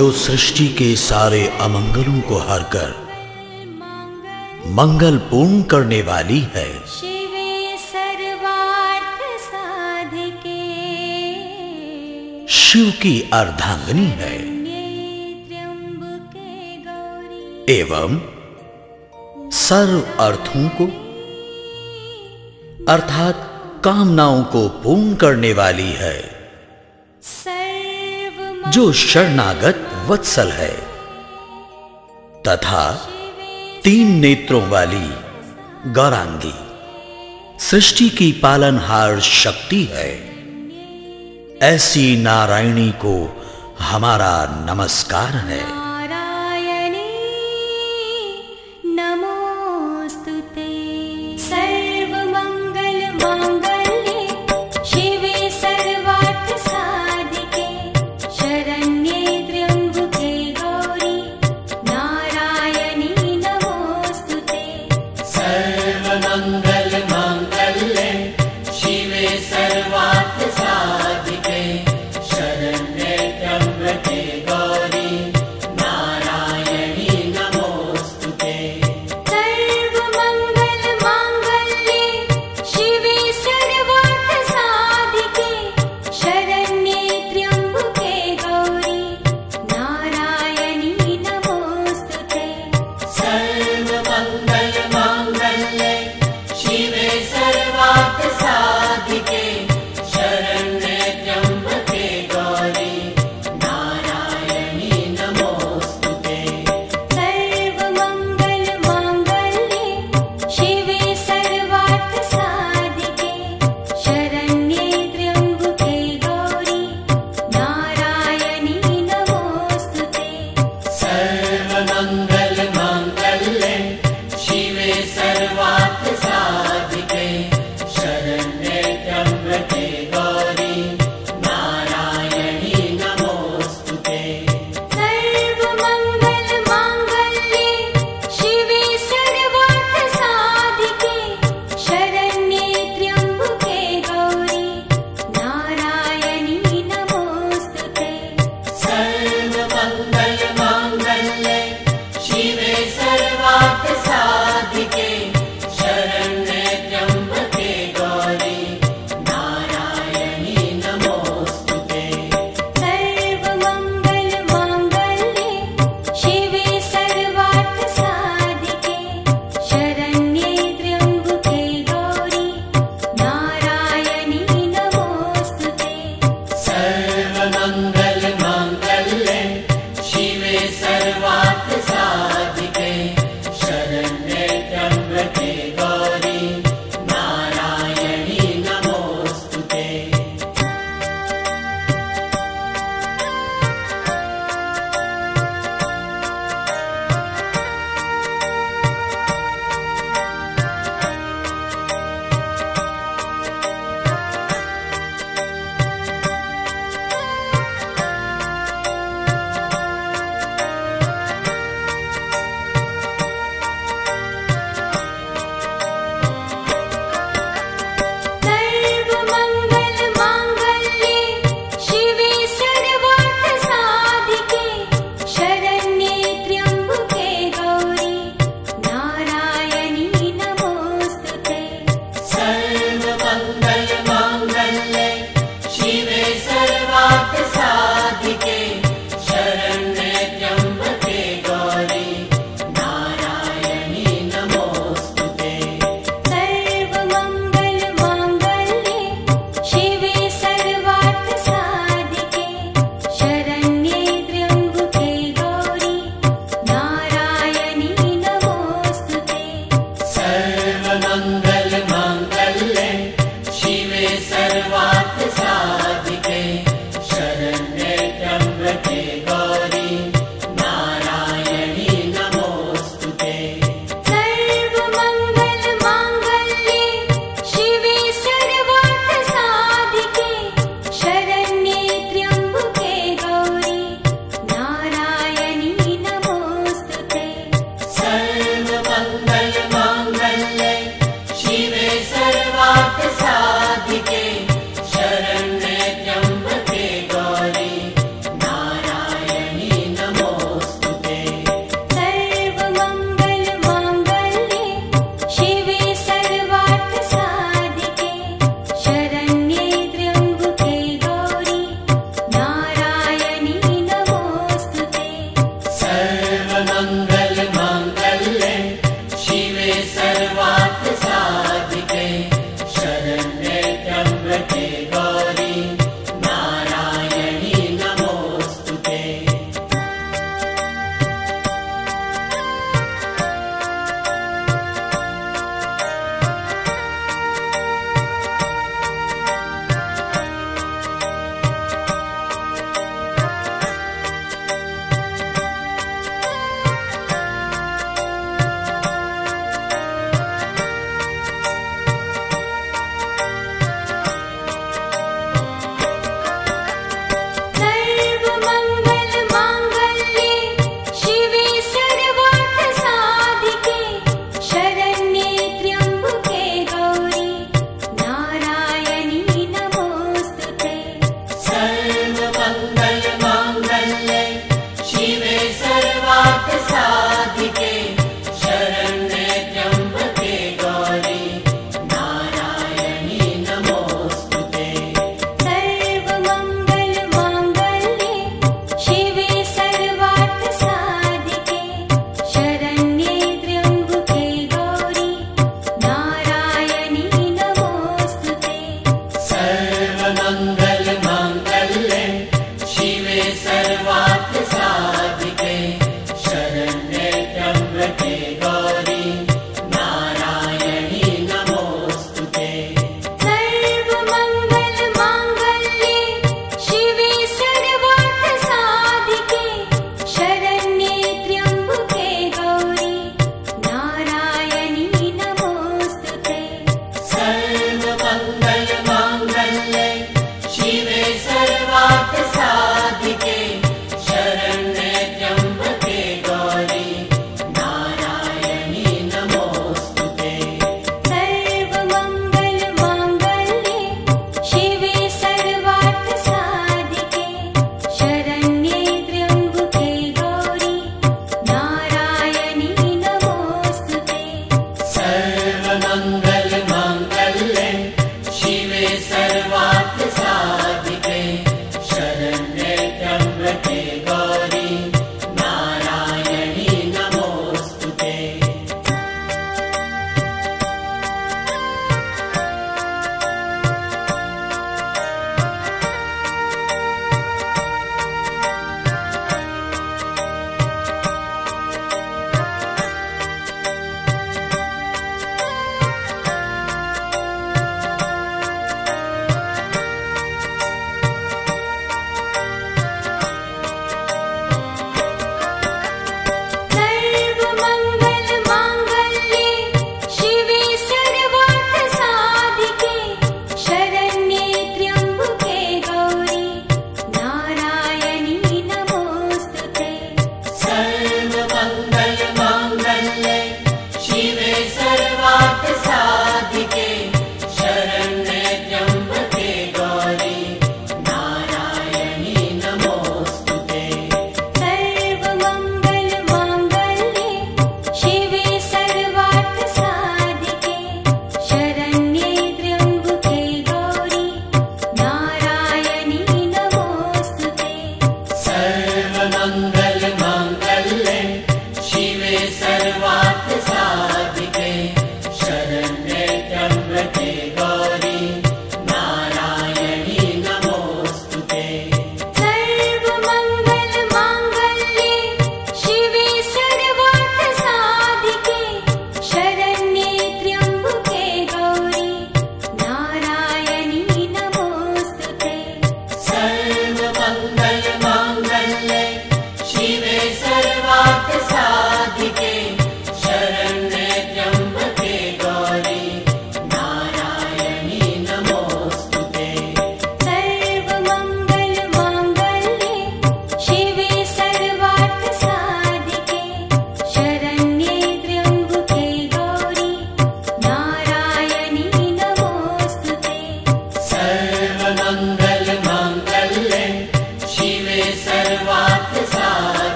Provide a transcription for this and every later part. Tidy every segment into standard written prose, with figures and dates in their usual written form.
जो सृष्टि के सारे अमंगलों को हरकर मंगल पूर्ण करने वाली है। शिवे सर्वार्थ साधिके, शिव की अर्धांगिनी है त्र्यंबके गौरी, एवं सर्व अर्थों को अर्थात कामनाओं को पूर्ण करने वाली है। जो शरणागत वत्सल है तथा 3 नेत्रों वाली गौरांगी सृष्टि की पालनहार शक्ति है। ऐसी नारायणी को हमारा नमस्कार है। नारायणी नमोस्तुते। सर्वमंगल मांगल्ये शिवे सर्वार्थ साधिके, शरण्ये त्र्यंबके गौरी, नारायणी नमोस्तुते। सर्वमंगल मांगल्ये शिवे सर्वार्थ साधिके, शरण्ये त्र्यंबके गौरी, नारायणी नमोस्तुते। सर्वमंगल मांगल्ये शिवे सर्वार्थ साधिके, शरण्ये त्र्यंबके गौरी, नारायणी नमोस्तुते। सर्वमंगल मांगल्ये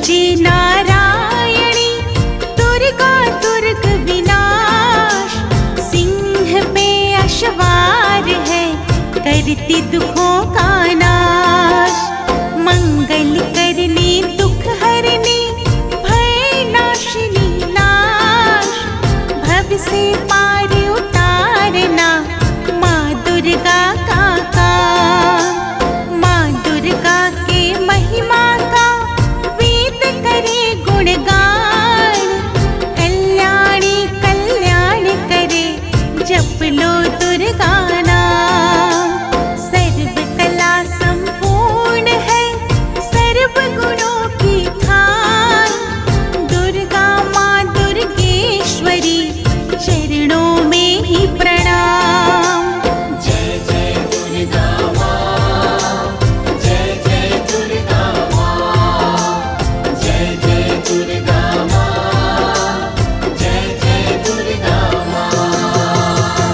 पूजे नारायणी, दुर्गा दुर्ग विनाश। सिंह पे अश्वार है, करती दुखों का नाश। मंगल करनी दुख हरनी, भय नाशिनी नाश। भव से पार उतारना माँ दुर्गा का काम। माँ दुर्गा के महिमा का वेद करे गुणगान। कल्याणी कल्याण करे, जप लो दुर्गा नाम। सर्व कला संपूर्ण है, सर्व गुणों की खान। दुर्गा माँ दुर्गेश्वरी, चरणों में ही प्रणाम। जय जय दुर्गा माँ, जय जय दुर्गा माँ, जय जय दुर्गा माँ, जय जय दुर्गा माँ।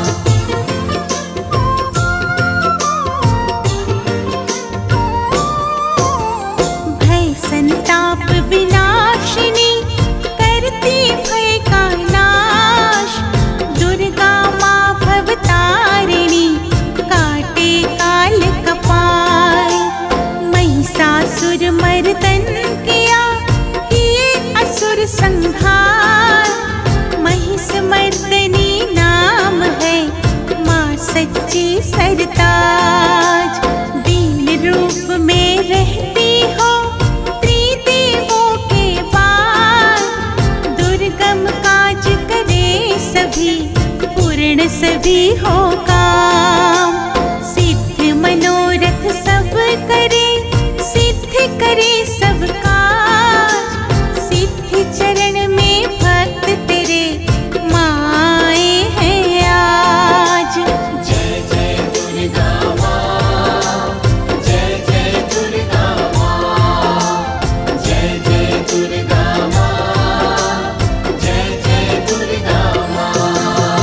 भय संताप विनाशिनी, करती भय का नाश। दुर्गा माँ भवतारिणी, काटे काल कपाल। महिषासुर मर्दन किया, किए असुर संहार। महिष मर्दनी नाम है, माँ सच्ची सरताज। दीन रूप में रहती हो, त्रिदेवों के बाद। दुर्गम काज करे सभी, पूर्ण सभी हो काम। सिद्ध मनोरथ सब करे, सिद्ध करे सब काज। सिद्ध चरण में भक्त तेरे, माए हैं आज। जय जय दुर्गा माँ, जय जय दुर्गा माँ, जय जय दुर्गा माँ, जय जय दुर्गा माँ।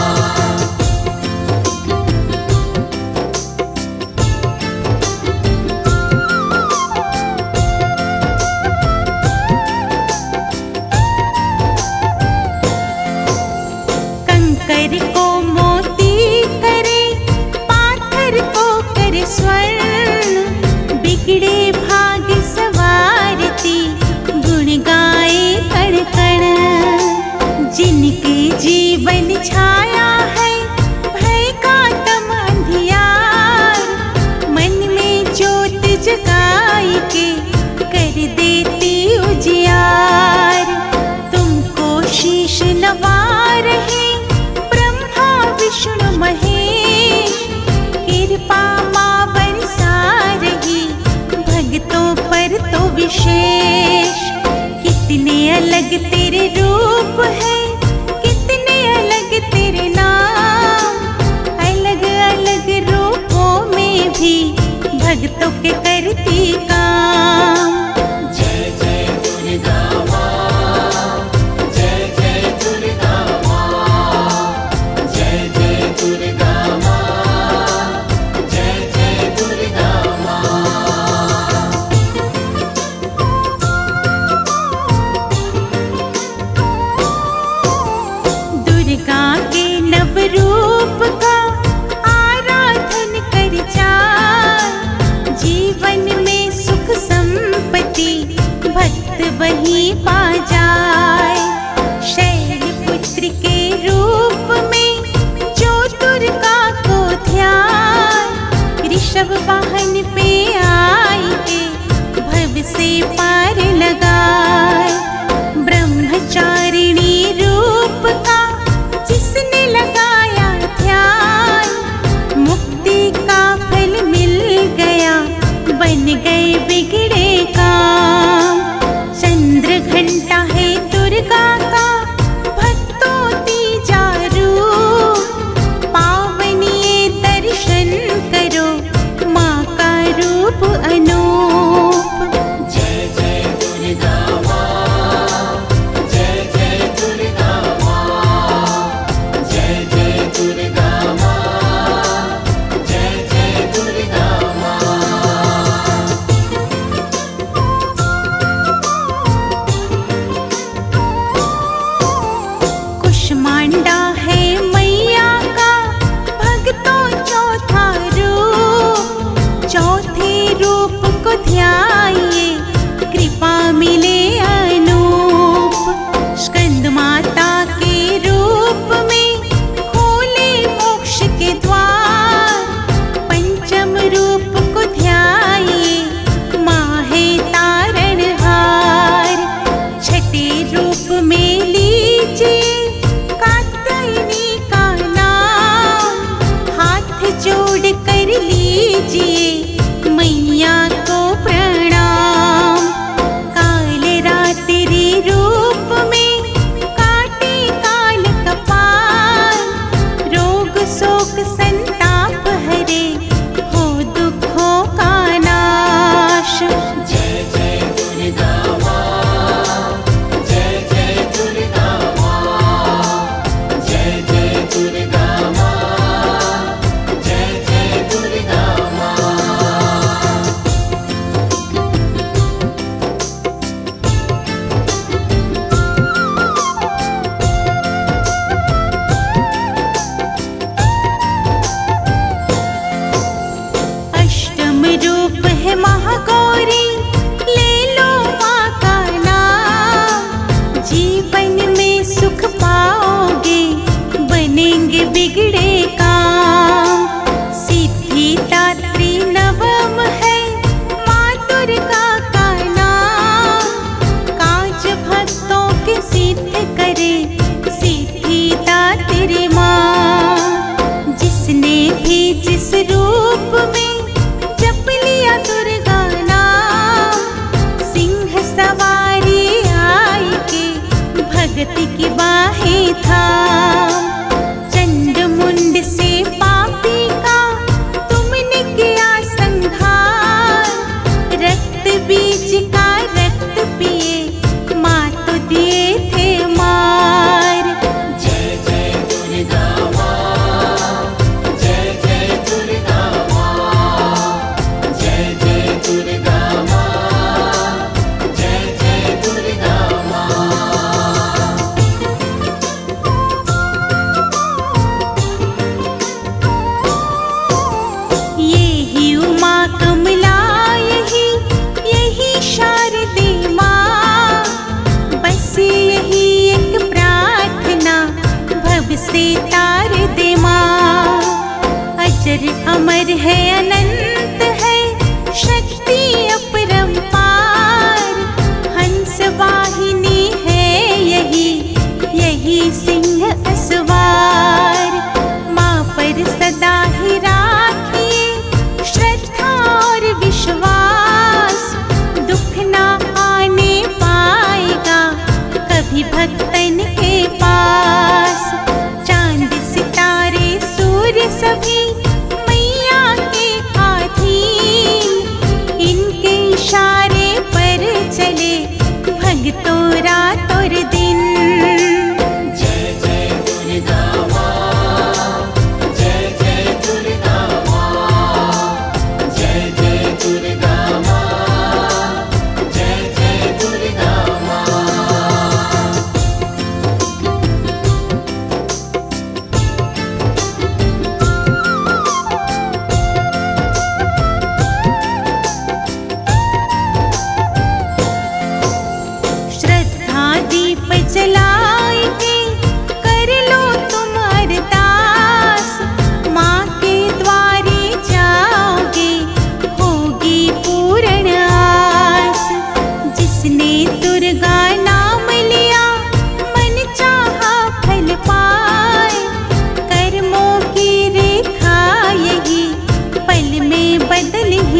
कंकर को मोती करे, पाथर को करे स्वर्ण। बिगड़े भाग सवारती, गुण गाए कण कण। जिनके जीवन छाया है, भय का तम अंधियार। मन में ज्योत जगाई के, कर देती उजियार। तुमको शीश नवा रहे, ब्रह्मा विष्णु महेश। कृपा माँ बरसा रही, भक्तों पर तो विशेष। कितने अलग तेरे रूप है, कितने अलग तेरे नाम। अलग अलग रूपों में भी, भक्तों के करती काम। जय जय दुर्गा माँ, जय जय दुर्गा माँ, जय जय दुर्गा माँ, जय जय दुर्गा माँ। दुर्गा के नव रूप का आराधन कर जाए। जीवन में सुख संपत्ति, भक्त वही पा जाए। शैलपुत्र के रूप में, जो दुर्गा को ध्यान। ऋषभ वाहन पे आई के, भव से पार लगाए। ब्रह्मचारिणी रूप का, जिसने लगाया ध्यान। मुक्ति का फल मिल गया, बन गए बिगड़े काम। चंद्र घंटा है दुर्गा का, भक्तों तीजा रूप। पावनीय दर्शन करो, माँ का रूप अनूप। जय जय दुर्गा माँ, जय जय दुर्गा माँ, जय जय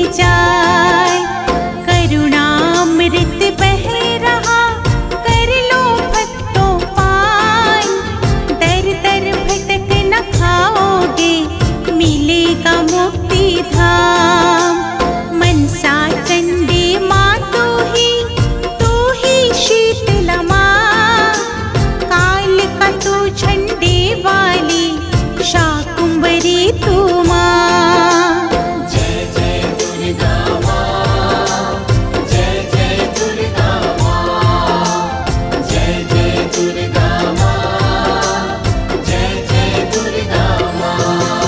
जाए। करुणामृत बह रहा, कर लो भक्तों पान। दर दर भटक न खाओगे, मिलेगा मुक्ति धाम। मनसा चंडी माँ तू ही शीतला माँ। काल का तू झंडे वाली, शाकुंभरी तू माँ। जय जय दुर्गा माँ, जय जय दुर्गा माँ, जय जय दुर्गा माँ, जय जय दुर्गा माँ।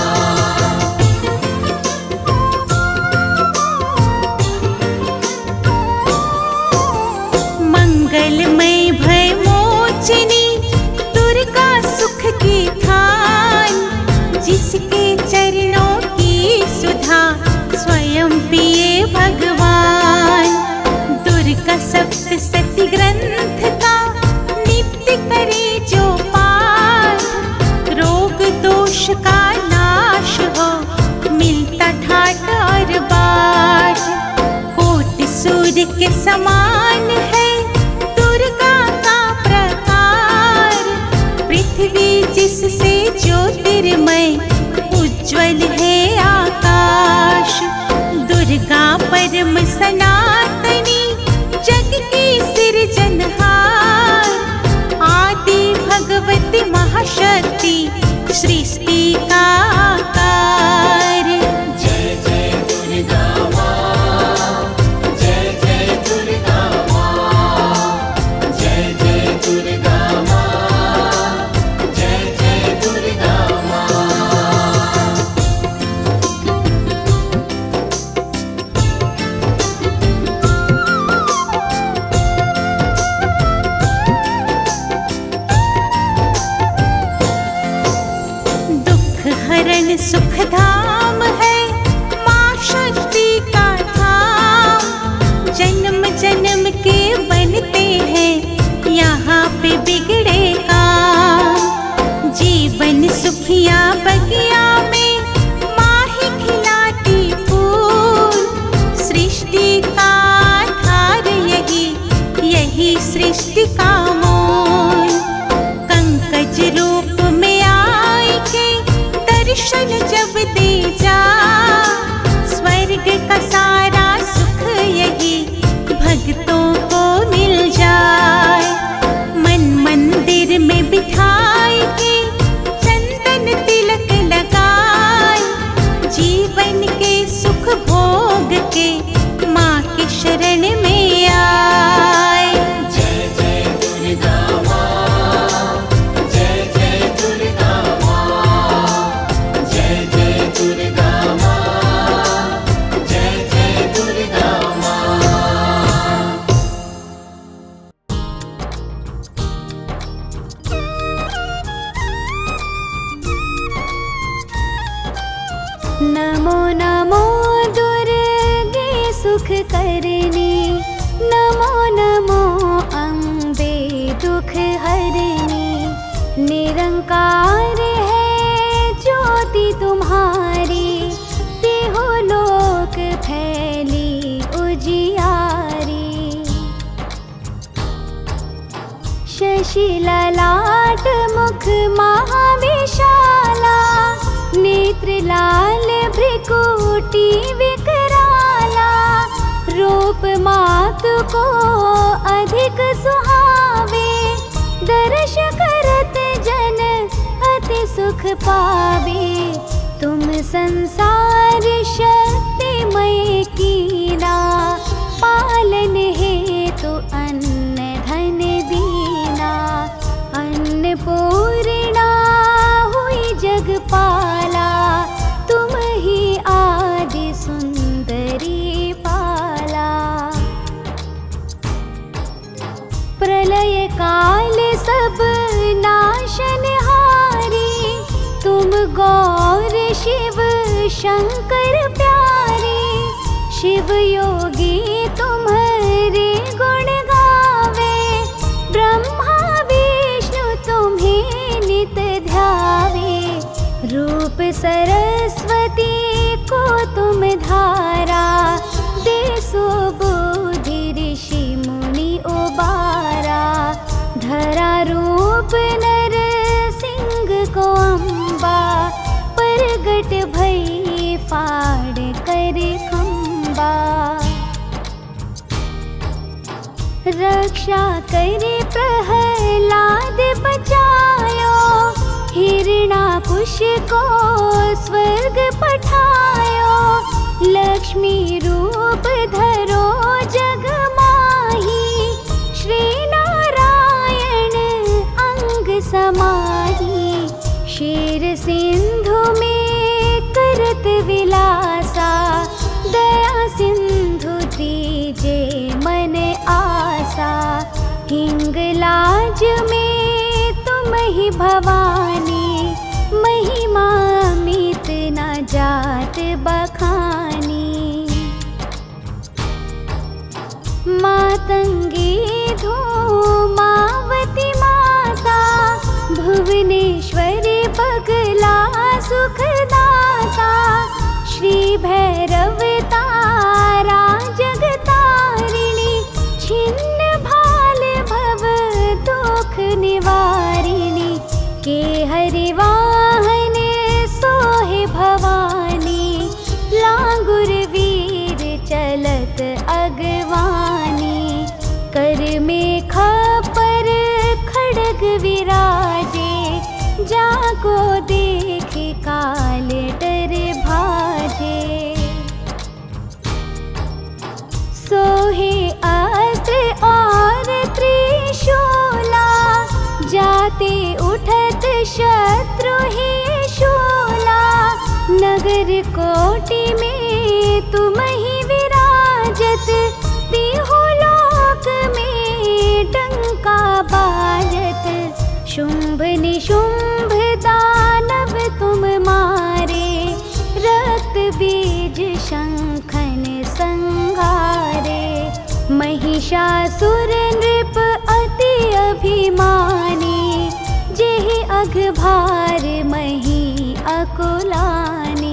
मंगलमय भय मोचनी, दुर्गा सुख की खान। जिसके चरणों की सुधा, स्वयं पिए भगवान। दुर्गा सप्तशती ग्रंथ का, नित्य करे जो पाठ। रोग दोष का नाश हो, मिलता ठाट और बाट। कोटि सूर्य के समान है दुर्गा का प्रकार। पृथ्वी जिससे ज्योतिर्मय, उज्ज्वल है आकाश। दुर्गा परम सनातनी, जग की सिरजनहार। आदि भगवती महाशक्ति, सृष्टि का आकार। जय जय दुर्गा माँ, जय जय दुर्गा माँ, जय जय दुर्गा माँ, जय जय दुर्गा माँ। दुख हरण सुख धाम है, माँ शक्ति का धाम। जन्म जन्म के बनते हैं यहाँ पे बिगड़े काम। जीवन सुखिया बगिया में, माँ ही खिलाती फूल। सृष्टि का आधार यही सृष्टि का मूल। कंकज रूप में आए के, दर्शन जब दे जा। स्वर्ग का सारा सुख यही भक्तों को मिल जाए। मन मंदिर में बिठाए के, चंदन तिलक लगाए। जीवन के सुख भोग के, माँ के शरण में आए। जय जय दुर्गा माँ, जय जय दुर्गा माँ, जय जय दुर्गा माँ, जय जय दुर्गा माँ। नमो नमो दुर्गे सुख करनी। नमो नमो अम्बे दुख हरनी। निरंकार है ज्योति तुम्हारी, देहो लोक फैली उजियारी। शशि ललाट मुख महाविशाला, नेत्र लाल भ्रिकुटी विकराला। रूप मातु को अधिक सुहावे, दर्श करत जन अति सुख पावे। तुम संसार शक्तिमय कीना, पालन हेतु अन्न धन दीना। अन्नपूर्णा हुई जगपाला, तुम ही आदि सुंदरी पाला। प्रलय काल सब नाशनहारी, तुम गौर शिव शंकर प्यारे। शिव योगी तुम्हारे गुण गावे, ब्रह्मा विष्णु तुम्हें नित ध्यावे। रूप सरस्वती को तुम धारा, रक्षा करे प्रहलाद बचायो, हिरणाकुश को स्वर्ग पठायो। लक्ष्मी रूप धरो जग माही, श्री नारायण अंग समाही। क्षीर सिंधु में करत विलासा, दया सिंधु दीजे मन आसा। हिंगलाज में तुम ही भवानी, महिमा मित न जात बखानी। मातंगी धूमावती माता, भुवनेश्वरी बगला सुखदाता। श्री भैरव तारा जगतारिणी, छिन्न भाल भव दुख निवारिणी। के हरिवाहन सोहे भवानी, लांगुर वीर चलत अगवानी। कर में खपर खड़ग विराजे, जाको देख काल डर भाजे। सोहे अस्त्र और त्रिशूला, जाते उठत शत्रु ही शूला। नगर कोटि में तुम ही विराजत, तिहु लोक में डंका बाजत। शुंभ निशुंभ दानव तुम मारे, रक्त बीज शंखन संहारे। महिषासुर नृप अति अभिमानी, जेहि अघभार मही अकुलानी।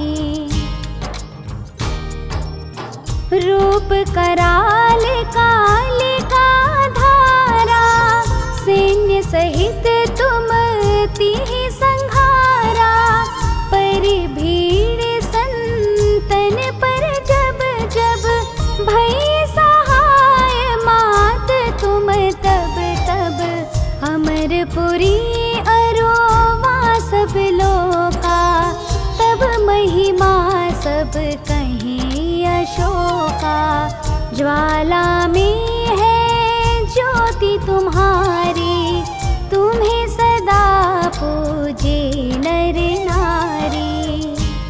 रूप कराल कालिका धारा, सैन्य सहित तुम तिहि संहारा। पर भीड़ संतन पर जब जब, भई सहाय मात तुम तब तब। अमरपुरी अरोवा सब लोका, तब महिमा सब कहीं अशोका। ज्वाला में है ज्योति तुम्हारी, तुम्हें सदा पूजे नर नारी।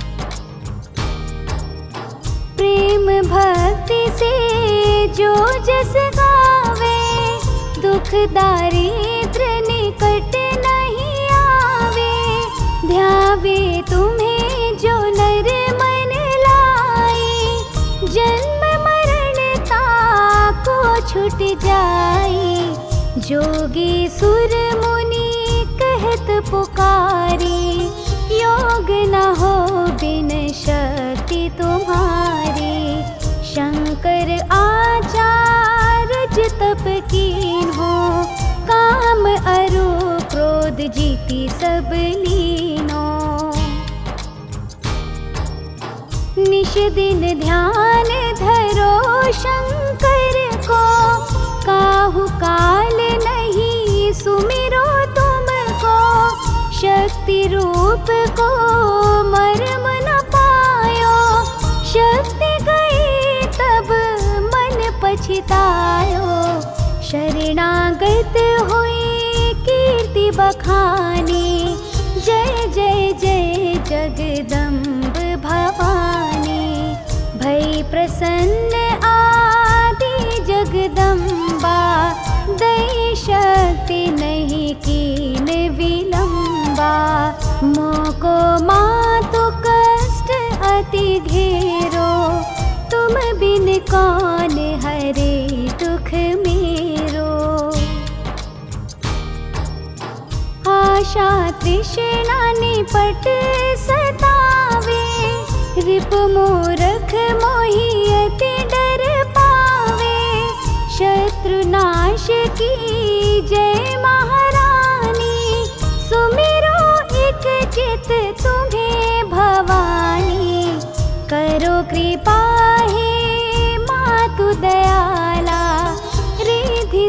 प्रेम भक्ति से जो जस गावे, दुख दारिद्र निकट नहीं आवे। ध्यावे तुम्हें जो नर मन लाई, जन्म मरण ताको छूट जाई। जोगी सुर मुनि कहत पुकारी, योग न हो बिन शक्ति तुम्हारी। शंकर आचार्य तप कीन्हो, काम अरु क्रोध जीति सब लीनो। निश दिन ध्यान धरो शंकर को, काहू काल नहीं सुमिरो तुमको। शक्ति रूप को मर्म न पायो, शक्ति गई तब मन पछतायो। शरणागत हुई कीर्ति बखानी, जय जय जय जगदम्ब भवानी। भई प्रसन्न आदि जगदम्बा, दई शक्ति नहीं कीन विलंबा। मोको मातु कष्ट अति घेरो, तुम बिन कौन हरे दुख मेरो। आशा तृष्णा निपट सतावे, रिप मूरख मोहि अति डर पावे। शत्रु नाश की जय महारानी, सुमिरो एक चित तुम्हें भवानी। करो कृपा हे मातु दयाला, रिधि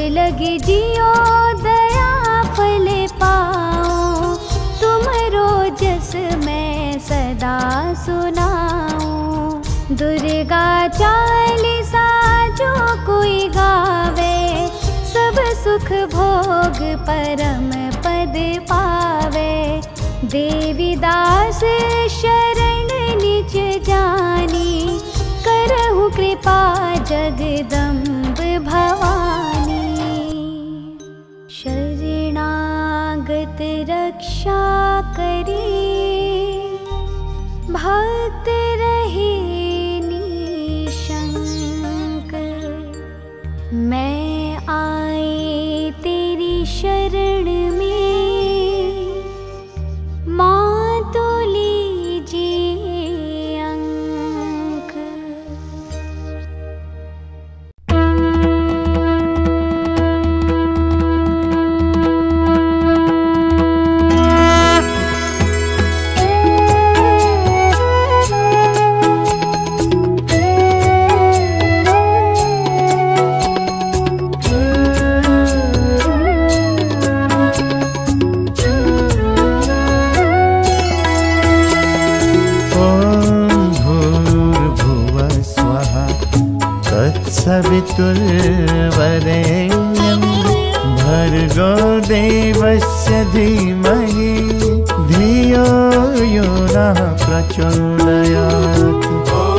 लगे जियो दया फल पाओ, तुमरो जस मैं सदा सुनाऊं। दुर्गा चालीसा जो कोई गावे, सब सुख भोग परम पद पावे। देवी दास शरण निज जानी, करहु कृपा जगदम्ब भवानी। शरणागत रक्षा करी, भक्त रहे निशंक। मैं आई तेरी शरण में, माँ तो लीजिए अंक। तत्सवितुर्वरेण्यं भर्गो देवस्य धीमहि धियो यो नः प्रचोदयात्।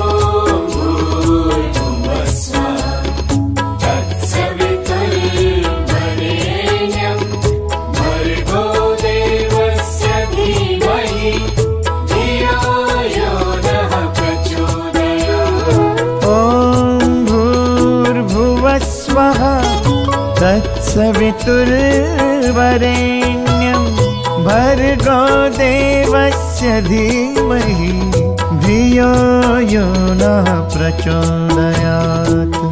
तत्सवितुर्वरेण्यं भर्गो देवस्य धीमहि धियो यो नः प्रचोदयात्।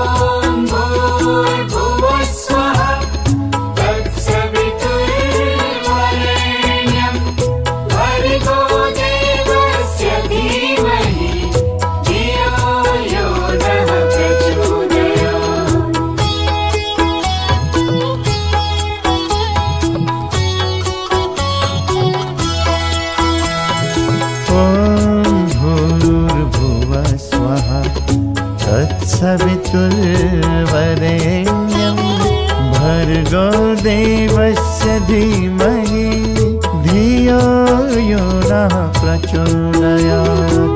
तत्सवितुर्वरेण्यं भर्गो देवस्य धीमहि धियो यो नः प्रचोदयात्।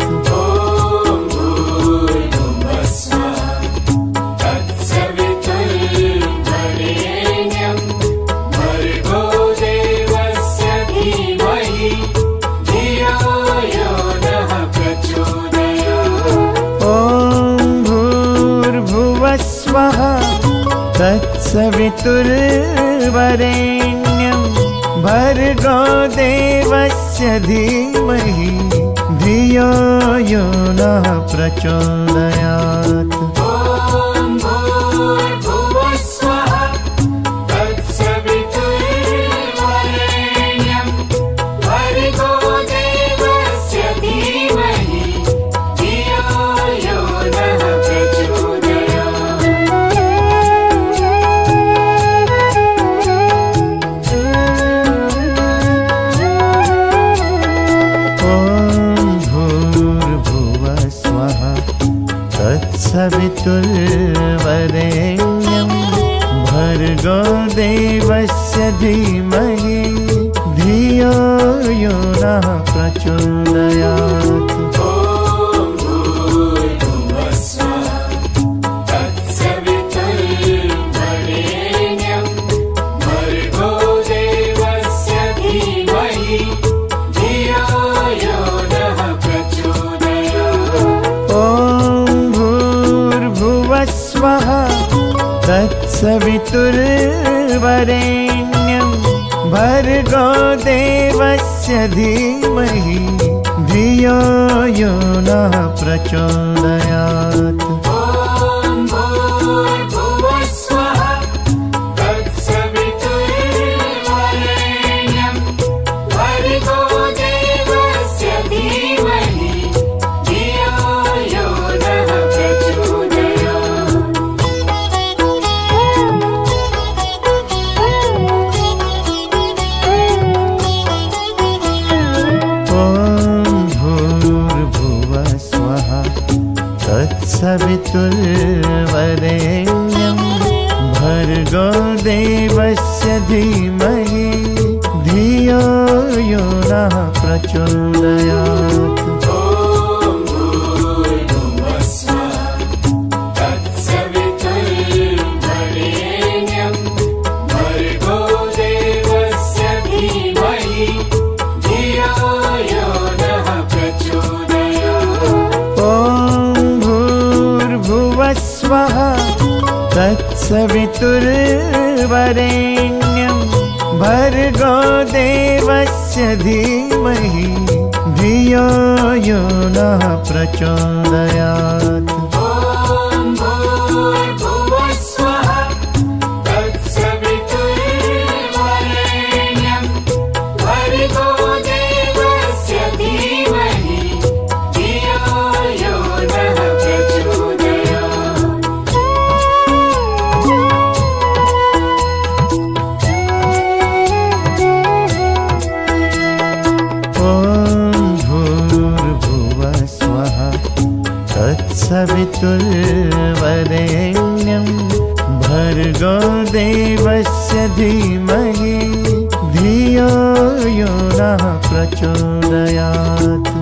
तत्सवितुर्वरेण्यं भर्गो देवस्य धीमहि धियो यो नः प्रचोदयात्। तत्सवितुर्वरेण्यं भर्गो देवस्य धीमहि धियो यो नः प्रचोदयात्। तत्सवितुर्वरेण्यं भर्गो देवस्य धीमहि धियो यो नः प्रचोदयात्। तत्सवितुर्वरेण्यं भर्गो देवस्य धीमहि धियो यो नः प्रचोदयात्। तत्सवितुर्वरेण्यं भर्गो देवस्य धीमहि धियो यो नः प्रचोदयात्। तत्सवितुर्वरेण्यं भर्गो देवस्य धीमहि धियो यो नः प्रचोदयात्।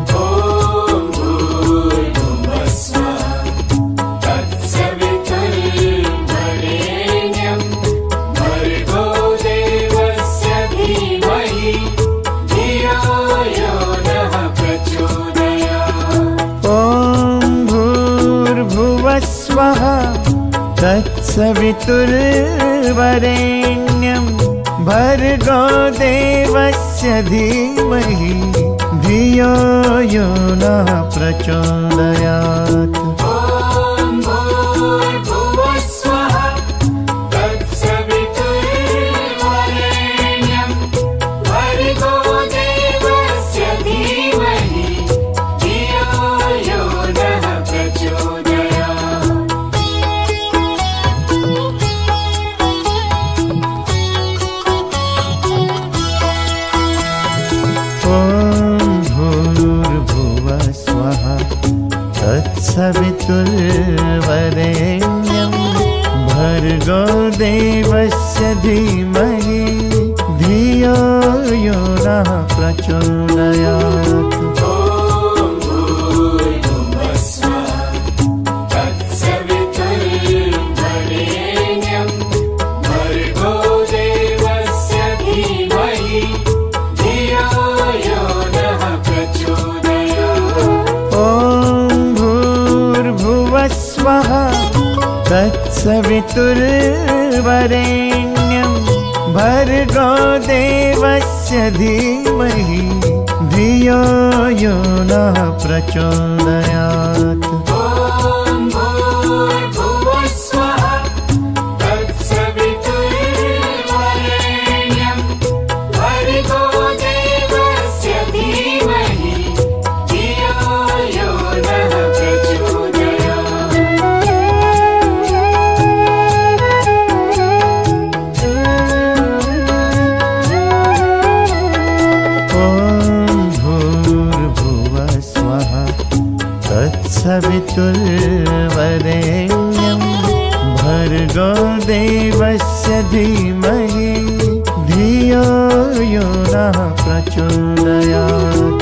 तत्सवितुर्वरेण्यं भर्गो देवस्य धीमहि धियो यो नः प्रचोदयात्। तत्सवितुर्वरेण्यं भर्गो देवस्य धीमहि धियो यो नः प्रचोदयात्। तत्सवितुर्वरेण्यं भर्गो देवस्य धीमहि धियो यो नः प्रचोदयात्। तत्सवितुर्वरेण्यं भर्गो देवस्य धीमहि धियो यो नः प्रचोदयात्।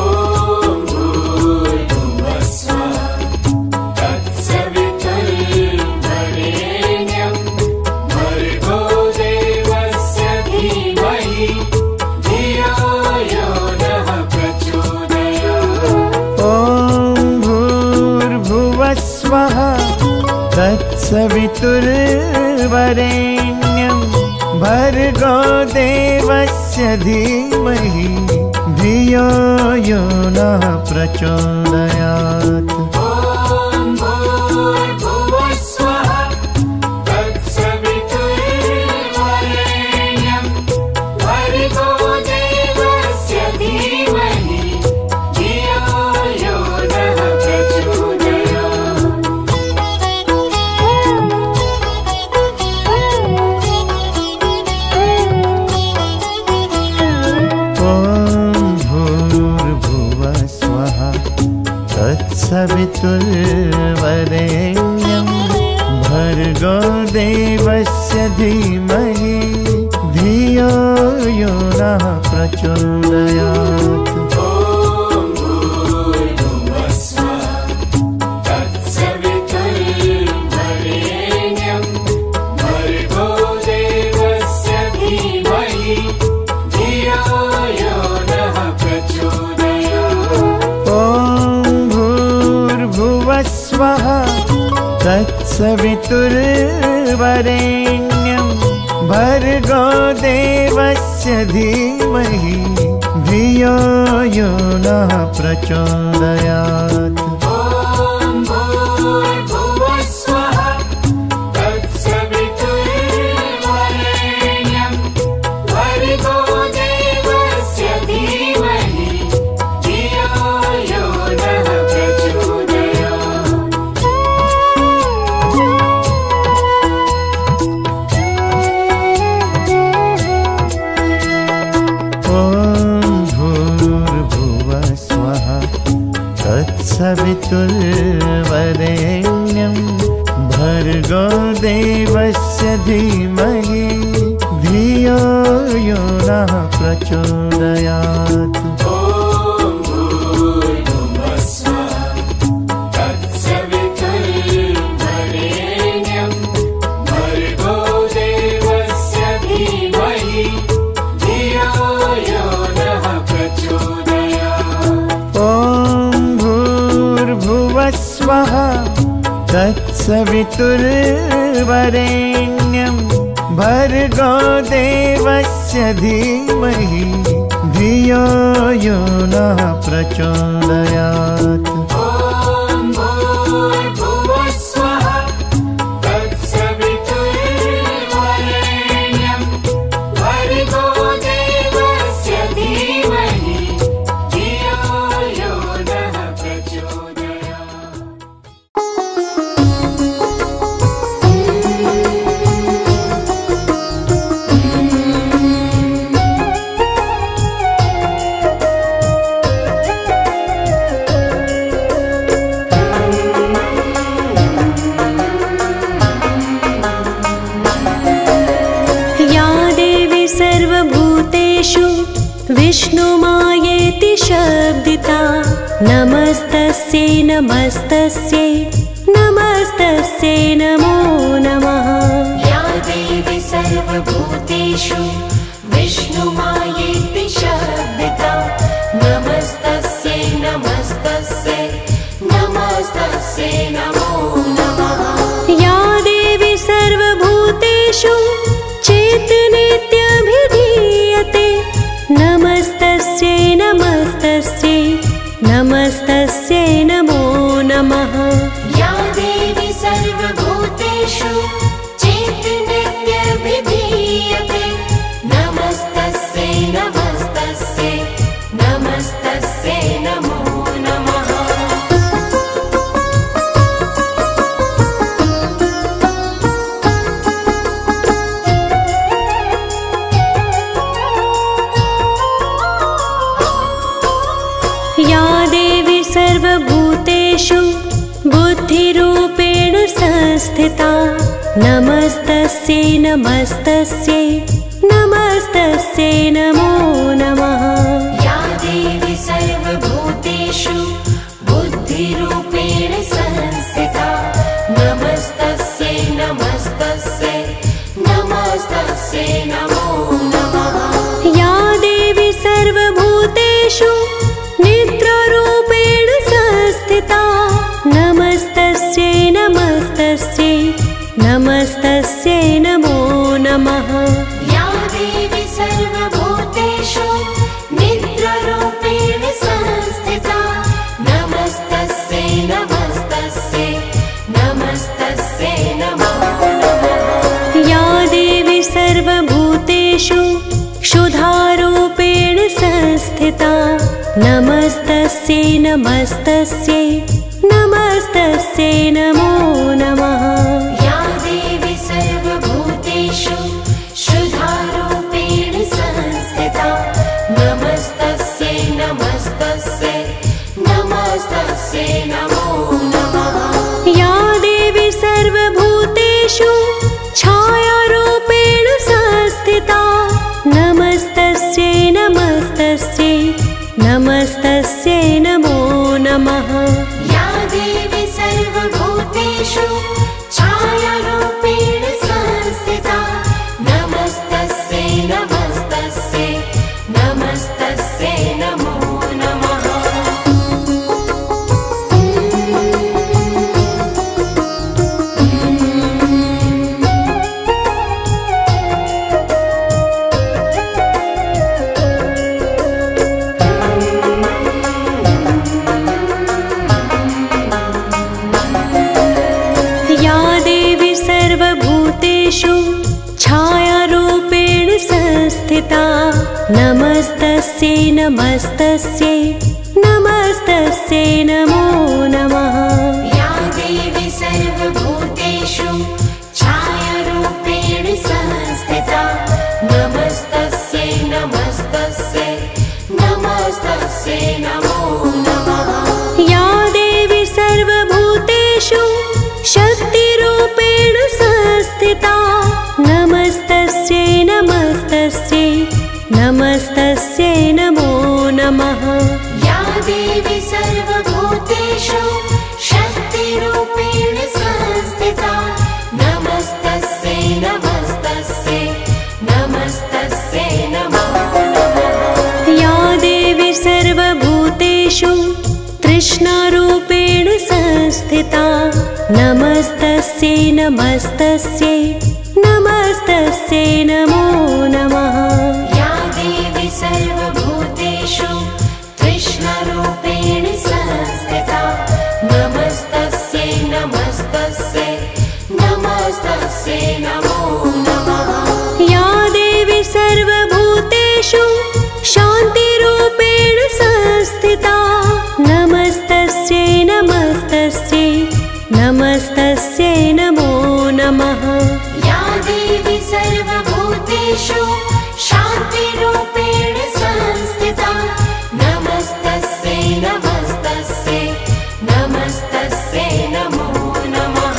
तत्सवितुर्वरेण्यं भर्गो देवस्य धीमहि धियो यो नः प्रचोदयात्। तत्सवितुर्वरेण्यं वरेण्यं भर्गो देवस्य धीमहि धियो यो नः प्रचोदयात्। तत्सवितुर्वरेण्यं भर्गो देवस्य धीमहि धियो यो नः प्रचोदयात्। तत्सवितुर्वरेण्यं भर्गो देवस्य धीमहि धियो यो नः प्रचोदयात्। तत्सवितुर्वरेण्यं भर्गो देवस्य धीमहि धियो यो नः प्रचोदयात्। विष्णुमायेति शब्दिता नमस्तस्यै नमस्तस्यै नमस्तस्यै नमो नमः। या देवी सर्वभूतेषु विष्णुमायेति शब्दिता नमस्तस्यै नमस्तस्यै नमस्तस्यै नमो नमः। या देवी सर्वभूतेषु चेतनेत्यभिधीयते नमस्तस्यै नमस्तस्यै नमस्तस्यै नमो नमः। या देवी सर्वभूतेषु चेतनेत्यभिधीयते नमस्तस्यै नमस्तस्यै नमस्तस्यै नमो नमः। या देवी सर्वभूतेषु बुद्धिरूपेण संस्थिता नमस्तस्यै नमस्तस्यै नमस्तस्यै नमो नमः। या देवी सर्वभूतेषु बुद्धिरूपेण संस्थिता नमस्तस्यै नमस्तस्यै नमस्तस्यै नमो नमः। या देवी सर्वभूतेषु निद्रारूपेण संस्थिता नमस्तस्यै नमस्तस्यै नमस्तस्यै नमो नमः। या देवी सर्वभूतेषु निद्रारूपेण संस्थिता नमस्तस्यै नमस्तस्यै नमस्तस्यै नमो नमः। या देवी सर्वभूतेषु क्षुधारूपेण संस्थिता नमस्तस्यै नमस्तस्यै नमस्तस्यै नमो नमः। या देवी सर्वभूतेषु शुद्धारूपेण संस्थिता नमस्तस्यै नमस्तस्यै नमस्तस्यै नमो नमः। या नमस्तस्यै नमो नमः। या देवी सर्वभूतेषु छायारूपेण संस्थिता नमस्तस्यै नमस्तस्यै नमस्तस्यै नमो नमः। या देवी सर्वभूतेषु छायारूपेण संस्थिता नमस्तस्यै नमस्तस्यै नमस्तस्यै नमो नमः। या देवी सर्वभूतेषु छायारूपेण संस्थिता नमस्तस्यै नमस्तस्यै नमस्तस्यै नमो नमः। या देवी सर्वभूतेषु शक्तिरूपेण संस्थिता नमस्तस्यै नमस्तस्यै नमस्तस्यै नमो नमः। या देवी सर्वभूतेषु शक्तिरूपेण संस्थिता नमस्तस्यै नमस्तस्यै नमस्तस्यै नमो नमः। या देवी सर्वभूतेषु तृष्णारूपेण संस्थिता नमस्तस्यै नमस्तस्यै नमस्तस्यै नमो नमः। या देवी सर्वभूतेषु तृष्णारूपेण संस्थिता नमस्तस्यै नमस्तस्यै नमस्तस्यै नमो नमः। या देवी सर्वभूतेषु शान्तिरूपेण संस्थिता नमस्तस्यै नमस्तस्यै नमस्तस्यै नमो नमः। या देवी सर्वभूतेषु शान्तिरूपेण संस्थिता नमस्तस्यै नमस्तस्यै नमस्तस्यै नमो नमः।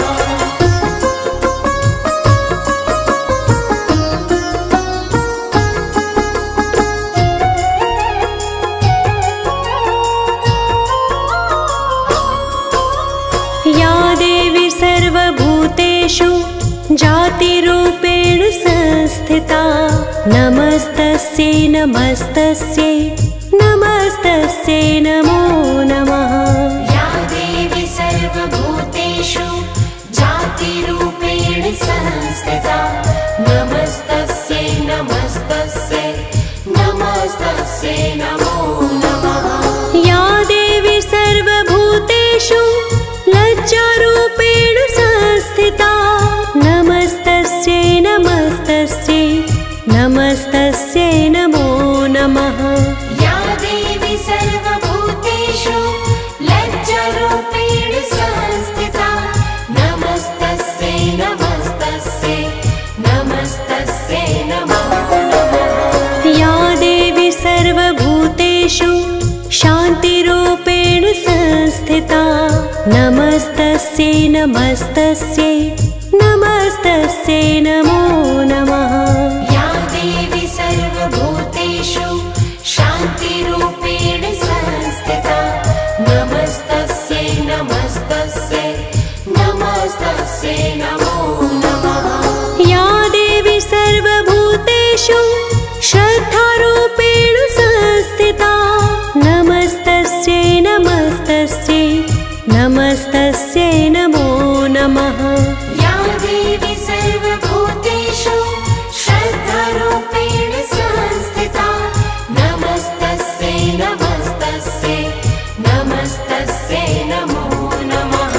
या देवी सर्वभूतेषु जातिरूपेण संस्थिता नमस्तस्यै नमस्तस्यै नमस्तस्यै नमो नमः। या देवी सर्वभूतेषु जातिरूपेण संस्थिता नमस्तस्यै नमस्तस्यै नमस्तस्यै नमो नमः। या देवी सर्वभूतेषु लज्जारूपेण संस्थिता नमस्तस्यै नमस्तस्यै नमस्तस्यै नमो नमः। या देवी सर्वभूतेषु लज्जारूपेण संस्थिता नमस्तस्यै नमस्तस्यै नमस्तस्यै नमो नमः। या देवी सर्वभूतेषु शान्तिरूपेण संस्थिता नमस्तस्यै नमस्तस्यै नमस्तस्यै नमो नमः। या देवी सर्वभूतेषु शान्तिरूपेण संस्थिता नमस्तस्यै नमस्तस्यै नमस्तस्यै नमो नमः। या देवी सर्वभूतेषु श्रद्धारूपेण संस्थिता नमस्तस्यै नमस्तस्यै नमस्तस्यै नमो नमः। या देवी सर्वभूतेषु श्रद्धारूपेण संस्थिता नमस्तस्यै नमस्तस्यै नमस्तस्यै नमो नमः।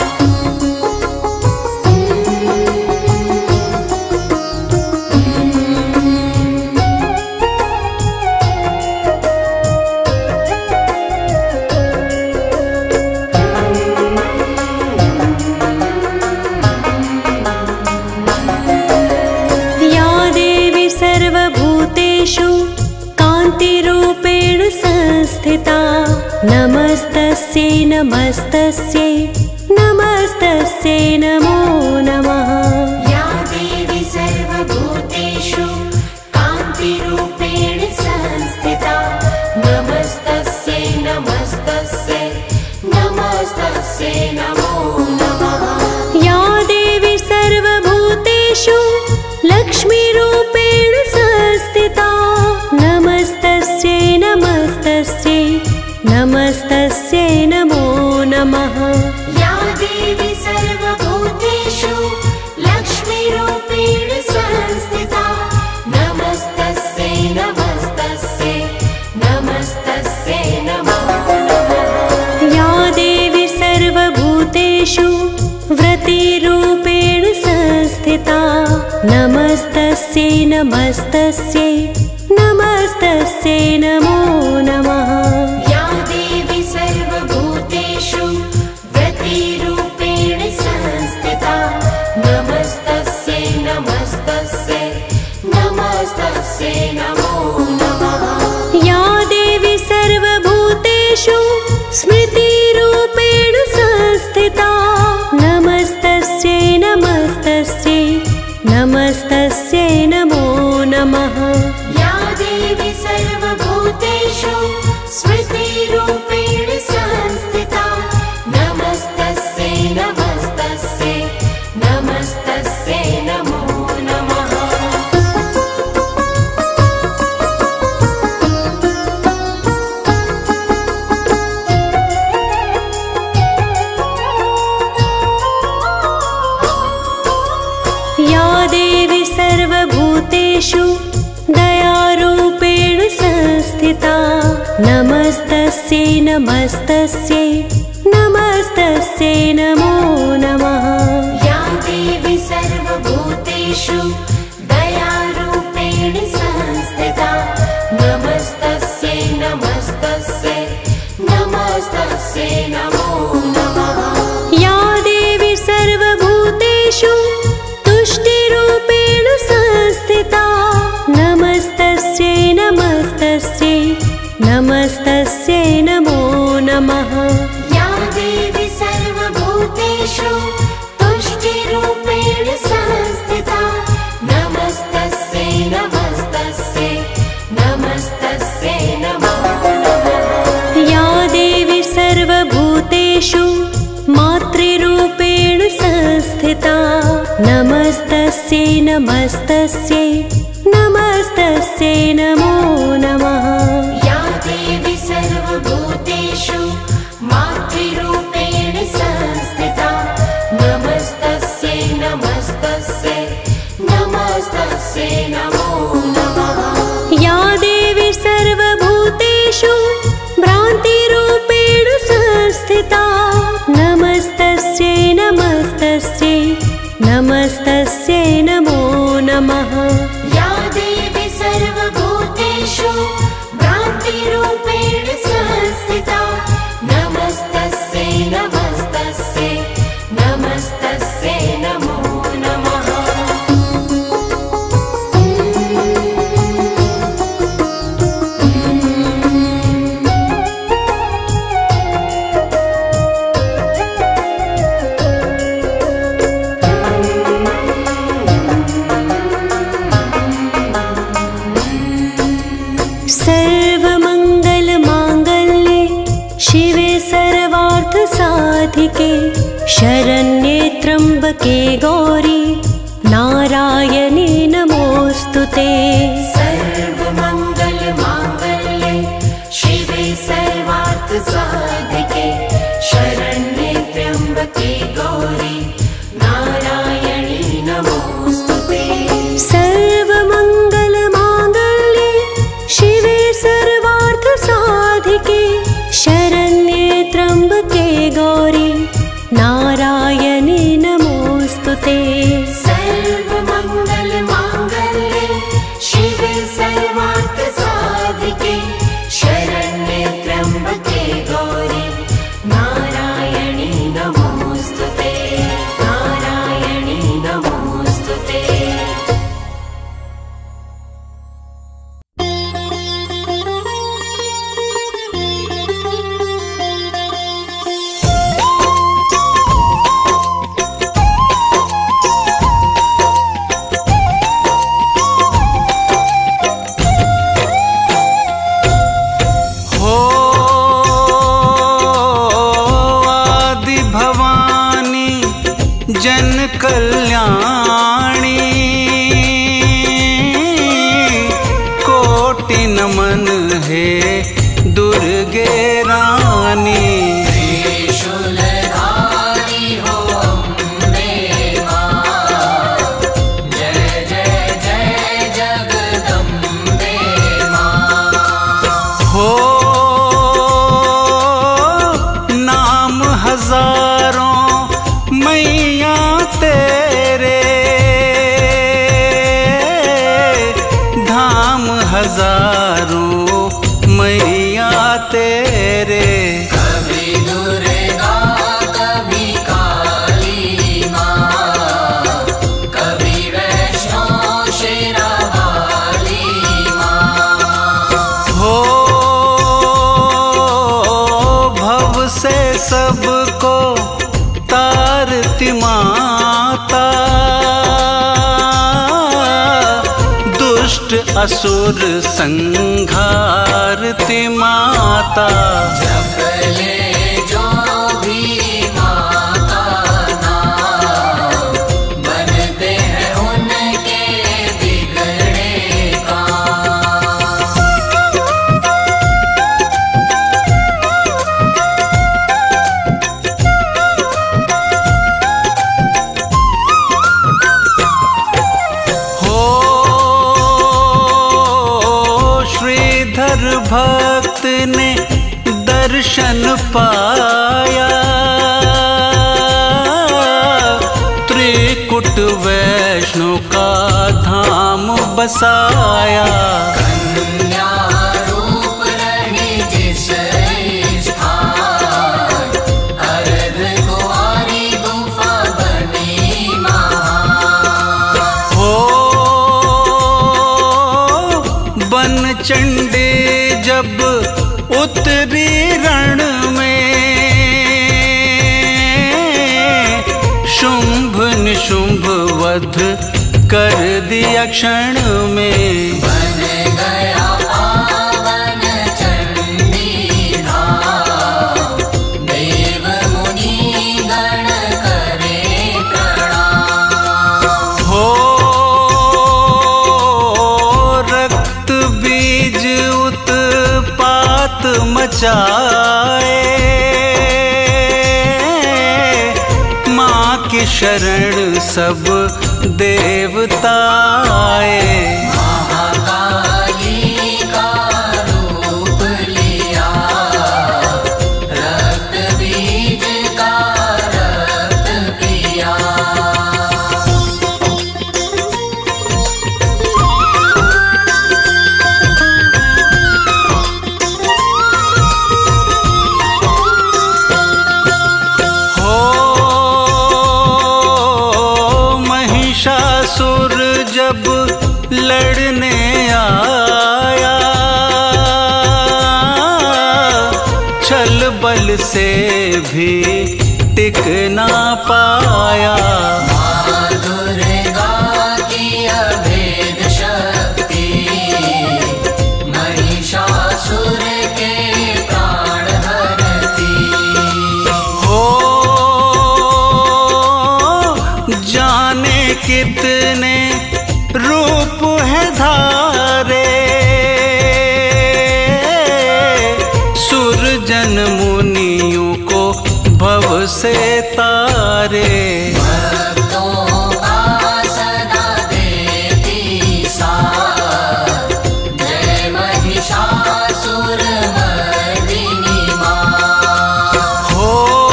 कान्तिरूपेण संस्थिता नमस्तस्यै नमस्तस्यै नमस्तस्यै नमो नमः। या देवी सर्वभूतेषु कान्तिरूपेण संस्थिता नमस्तस्यै नमो नमस्तस्यै नमो नमः। या देवी सर्वभूतेषु लक्ष्मीरूपेण संस्थिता नमस्तस्यै नमस्तस्यै नमस्तस्यै नमो नमः। या देवी सर्वभूतेषु व्रतिरूपेण संस्थिता नमस्तस्यै नमस्तस्यै नमस्तस्यै नमो नमः। या देवी सर्वभूतेषु व्रतिरूपेण संस्थिता नमस्तस्यै नमस्तस्यै नमस्तस्यै नमो नमः। या देवी सर्वभूतेषु स्मृतिरूपेण संस्थिता नमस्तस्यै नमस्तस्यै नमस्तस्यै नमो नमः। या देवी सर्वभूतेषु स्मृतिरूपेण संस्थिता नमस्तस्यै नमस्तस्यै नमस्तस्यै नमो नमः। या देवी सर्वभूतेषु दयारूपेण संस्थिता नमस्तस्यै नमस्तस्यै नमस्तस्यै नमो नमः। या देवी सर्वभूतेषु दयारूपेण संस्थिता नमस्तस्यै नमस्तस्यै नमस्तस्यै नमो नमः। या देवी सर्वभूतेषु तुष्टिरूपेण संस्थिता नमस्तस्यै नमस्तस्यै नमस्तस्यै नमो नमः। या देवी सर्वभूतेषु तुष्टिरूपेण संस्थिता नमस्तस्यै नमस्तस्यै नमस्तस्यै नमो नमः। या देवी सर्वभूतेषु मातृरूपेण संस्थिता नमस्तस्यै नमस्तस्यै नमस्तस्यै नमो नमः। या देवी सर्वभूतेषु मातृरूपेण संस्थिता नमस्तस्यै नमस्तस्यै नमस्तस्यै नमो नमः। या देवी सर्वभूतेषु भ्रान्तिरूपेण संस्थिता नमस्तस्यै नमस्तस्यै नमस्तस्यै नमो नमः। या देवी सर्वभूतेषु भ्रान्तिरूपेण संस्थिता नमस्तस्यै नमस्तस्यै नमस्तस्यै नमो नमः। सर्वमङ्गलमाङ्गल्ये शिवे सर्वार्थसाधिके शरण्ये त्र्यम्बके गौरी नारायणे नमोऽस्तुते। सर्वमङ्गलमाङ्गल्ये शिवे सर्वार्थसाधिके शरण्ये त्र्यम्बके गौरी नारायणी नमोऽस्तुते। सर्वमङ्गलमाङ्गल्ये शिवे सर्वार्थसाधिके शरण्ये त्र्यम्बके गौरी नारायणे नमोऽस्तुते। सर्वमङ्गलमाङ्गल्ये शिवे सर्वार्थसाधिके शरण्ये त्र्यम्बके गौरी नारायणी नमोऽस्तुते नारायणी नमोऽस्तुते। जन कल्याणी कोटि नमन है दुर्गे रानी। से सबको तारती माता, दुष्ट असुर संघारती माता। जपले जो भी माता नाम, बनते हैं उनके बिगड़े भक्त ने दर्शन पाया, त्रिकुट वैष्णो का धाम बसाया। कन्या रूप रही जिस स्थान, अर्धकुंवारी गुफा बनी महान। हो बन चंडी जब उतरी रण में, शुंभ निशुंभ वध कर दिया क्षण में। बन गया पावन चंडी धाम, देव मुनि गण करे प्रणाम। हो रक्त बीज उत्पात मचाए, माँ की शरण सब देवताए। महाकाली का रूप लिया, रक्त बीज का रक्त पिया। महिषासुर जब लड़ने आया, छल बल से भी टिक ना पाया। माँ दुर्गा की अभेद शक्ति, महिषासुर के प्राण हरती। हो जाने कितने रूप है धारे, सुरजन मुनियों को भव से तारे। भक्तों का सदा देती साथ, जय महिषासुर मर्दिनी माँ। हो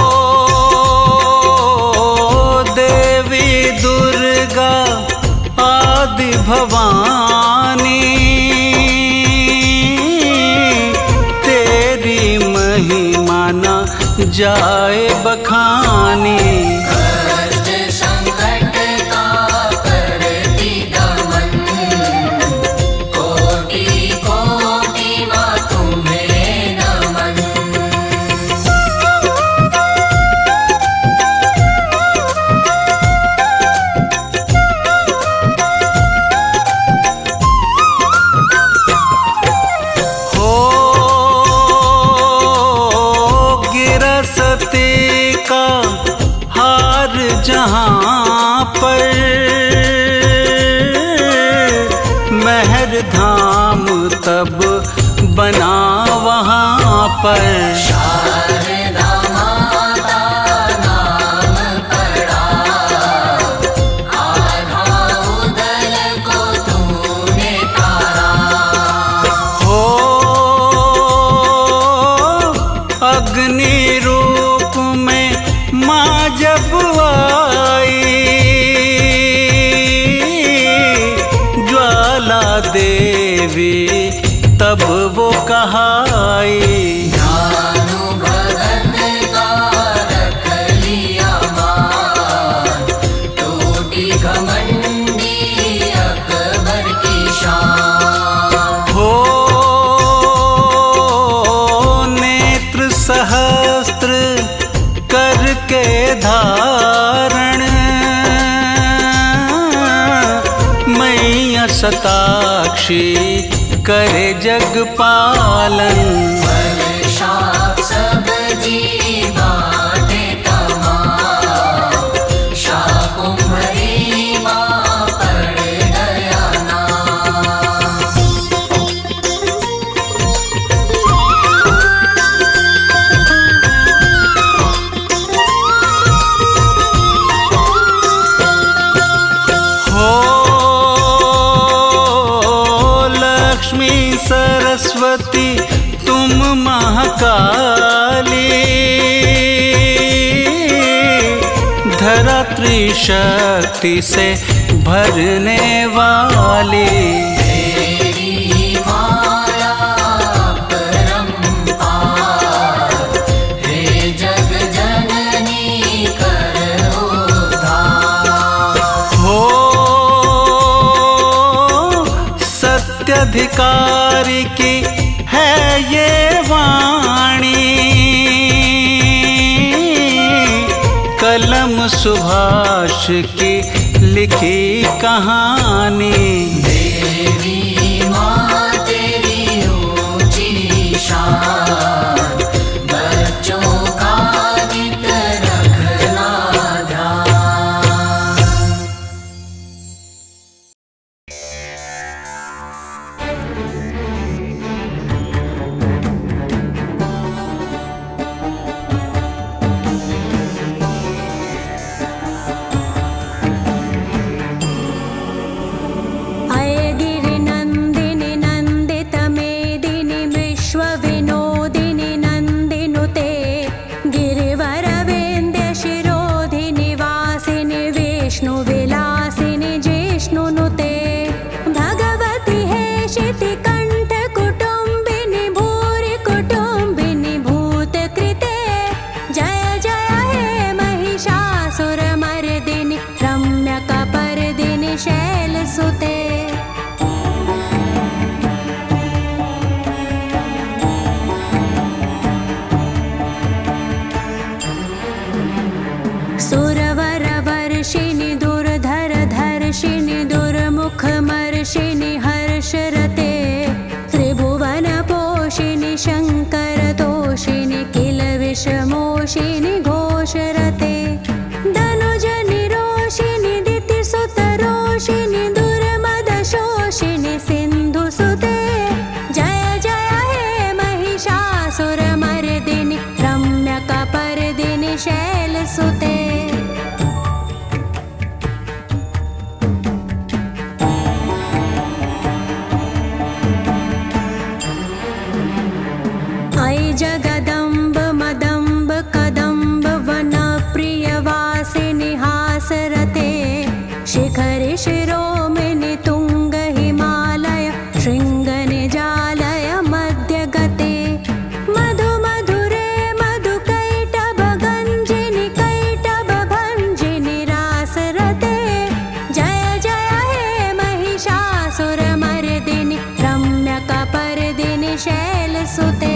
देवी दुर्गा आदि भवानी, तेरी महिमा न जाए बखानी। कष्ट संकट का करती दमन, कोटि कोटि माँ तुम्हें नमन। हो गिरा सती का हार जहाँ पर, महर धाम तब बना वहाँ पर। शारदा माता नाम पड़ा, आधा उदल को तूने तारा। हो अग्नि रूप में माँ जब आई, ज्वाला देवी तब वो कहाई। ज्ञानु भगत का रख लिया मान, टूटी घमंडी अकबर की शान। हो नेत्र सहस्त्र शस्त्र करके धारण, मैया शताक्षी करे जग पालन। वर्षा सब जी बाटे तमाम, शाकुंभरी माँ पड़ गया नाम। सरस्वती तुम महाकाली, धरा त्रिशक्ति से भरने वाली। तेरी माया परंपार, हे जग जननी कर उद्धार। हो सत्याधिकारी की है ये वाणी, कलम सुभाष की लिखी कहानी। देवी माँ तेरी ऊंची शान, बच्चों का नित रखना ध्यान। सुरवरवर्षिणि दुर्धर धर्षिणि दुर्मुखमर्षिणि हर्षरते, त्रिभुवन पोषिणि शङ्करतोषिणि किल विषमोषिणि घोषरते, धनुज निरोषिणि दितिसुतरोषिणि दुर्मदशोषिणि सिन्धुसुते। जय जय हे महिषासुरमर्दिनि रम्यकपर्दिनि शैलसुते। जगदम्ब मदम्ब कदम्ब वनप्रियवासिनि हासरते, शिखरि शिरोमिनि तुङ्ग हिमालय शृङ्गनिजालय मध्यगते, मधु मधुरे मधुकैटभगञ्जिनि कैटभभञ्जिनि रासरते। जय जय हे महिषासुरमर्दिनि रम्यकपर्दिनि शैलसुते।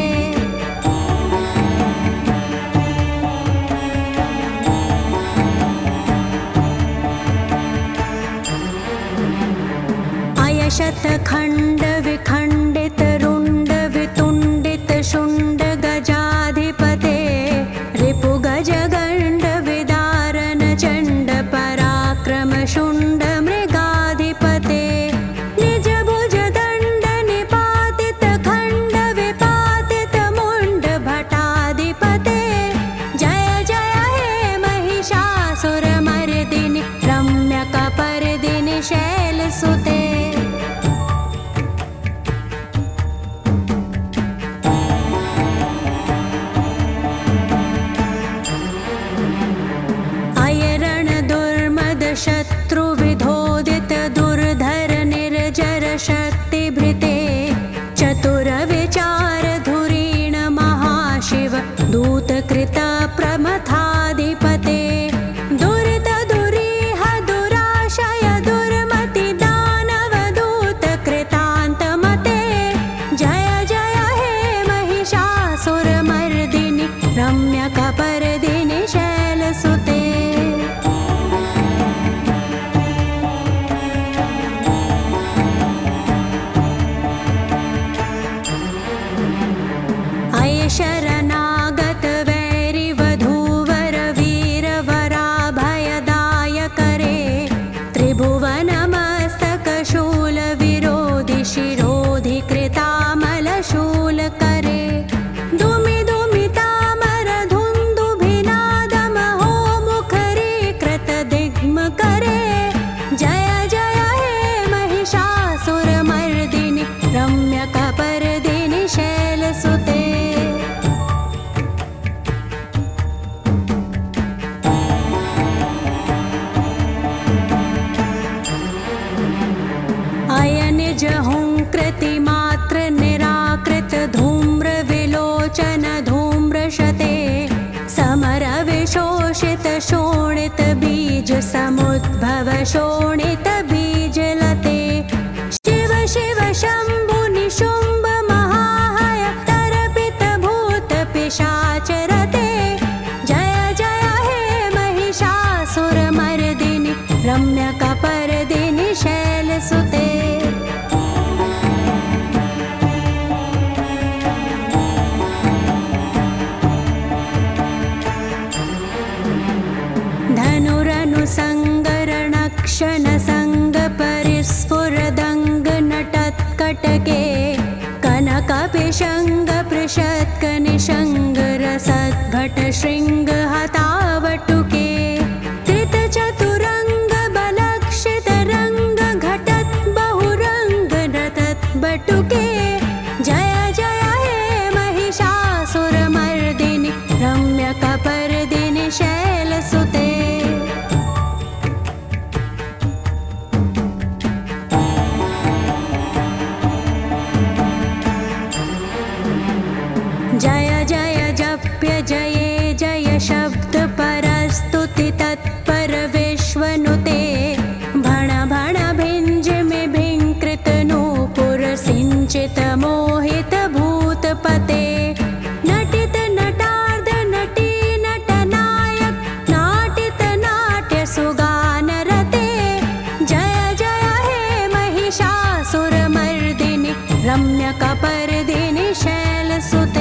शतखण्ड विखण्डित रुण्ड वितुण्डित शुण्ड गजाधिपते, रिपुगज गण्ड विदारण चण्ड पराक्रम शुण्ड मृगाधिपते, निज भुज दण्ड निपातित खण्ड विपातित मुण्ड भटाधिपते। जय जय हे महिषासुरमर्दिनि रम्यकपर्दिनि शैलसुते। शत्रुविधोदित दुर्धर निर्जर शक्तिभृते, चतुर विचार धुरीण महाशिव दूतकृत प्रमथाधिपते, दुरित दुरीह दुराशय दुर्मति दानव दूत कृतान्तमते। जय जय हे महिषासुरमर्दिनि रम्यक कटके कनकपिशङ्ग पृषत्क निषङ्ग रसद्भट शृङ्ग हतावटुके कृतचतुरङ्ग बलक्षित रङ्ग घटत् बहुरङ्ग रतत् बटुके जय जय हे महिषासुरमर्दिनि रम्यकपर्दिनि शैलसुते जय जय जप्य जये जय शब्द परस्तुति तत्पर विश्वनुते भण भण भिंज में भिंकृत नूपुर सिंचित मोहित भूतपते नटित नटार्ध नटी नटनायक नाटित नाट्य सुगान रते जय जय हे महिषासुरमर्दिनि रम्यकपर्दिनि शैलसुते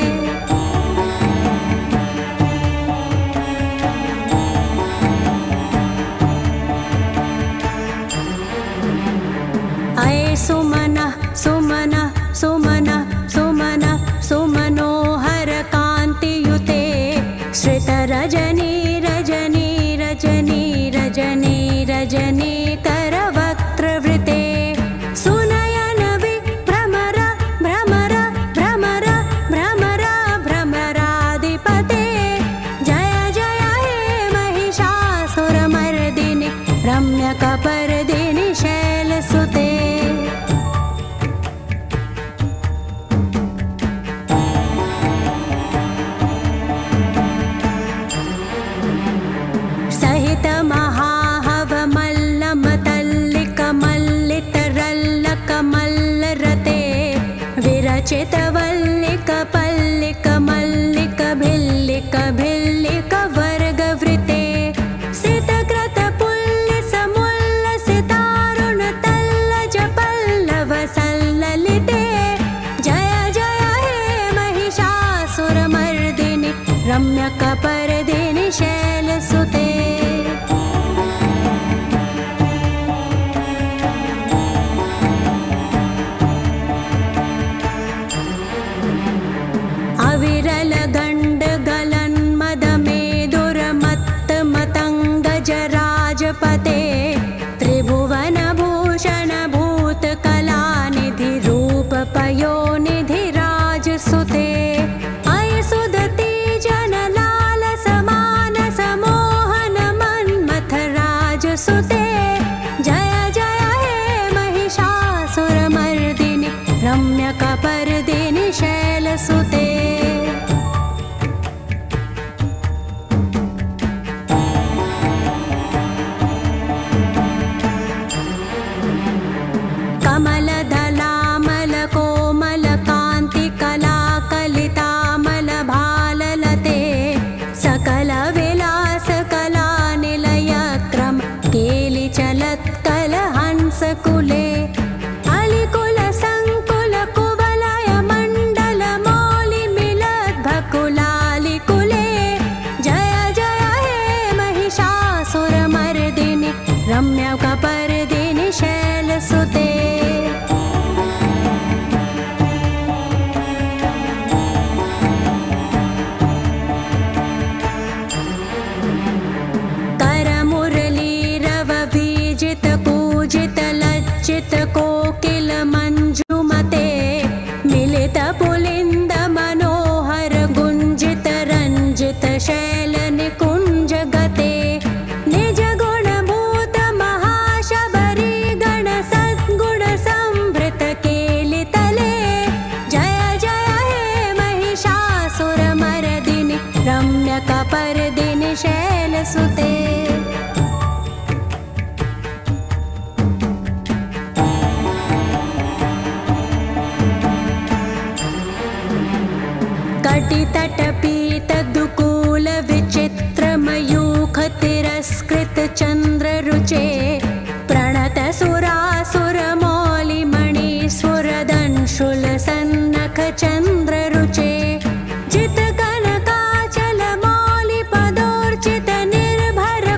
सुमना सुमना सुमना सुमना सुमनोहर कान्तियुते श्रित रजनी रजनी रजनी रजनी रजनी करवक्त्रवृते सुनयन विभ्रमर भ्रमर भ्रमर भ्रमर भ्रमराधिपते जय जय हे महिषासुरमर्दिनि रम्यकपर्दिनि शैलसुते विरचित वल्लिक पल्लिक मल्लिक भिल्लिक भिल्लिक वर्गवृते सितकृत पुल्लिस मुल्लसितारुण तल्लज पल्लव सल्ललिते जय जय हे महिषासुरमर्दिनि रम्यकपर्दिनि शैलसुते अविरल गंड गलन मद मेदुरमत्त मतंग जराजपते त्रिभुवन भूषण भूत कला निधि रूप पयोनिधि राजसुते अय सुदति जन लाल समान समोहन मन्मथ राजसुते जय जय हे महिषासुरमर्दिनि रम्यकपर्दिनि शैलसुते कमलदलामल कोमल कांति कला कलितामल भाललते सकल विलास कला निलय क्रम केलि चलत् कल हंस कुले अलिकुल संकुल कुवलय मंडल मौलि मिलत् भकुलालिकुले जय जय हे महिषासुरमर्दिनि रम्यकपर्दिनि शैलसुते लज्जित कोकिल मंजुमते मिलित पुलिंद मनोहर गुंजित रंजित शैल निकुंज गते निज गुण भूत महाशबरी गण सद्गुण संभृत केलितले जय जय हे महिषासुरमर्दिनि रम्यकपर्दिनि शैलसुते कटितट पीत दुकूल विचित्र मयूख तिरस्कृत चंद्र रुचे प्रणत सुरासुर मौलि मणि सुरदंशुल सन्नख चंद्र रुचे जित कनकाचल मौलि पदोर्चित निर्भर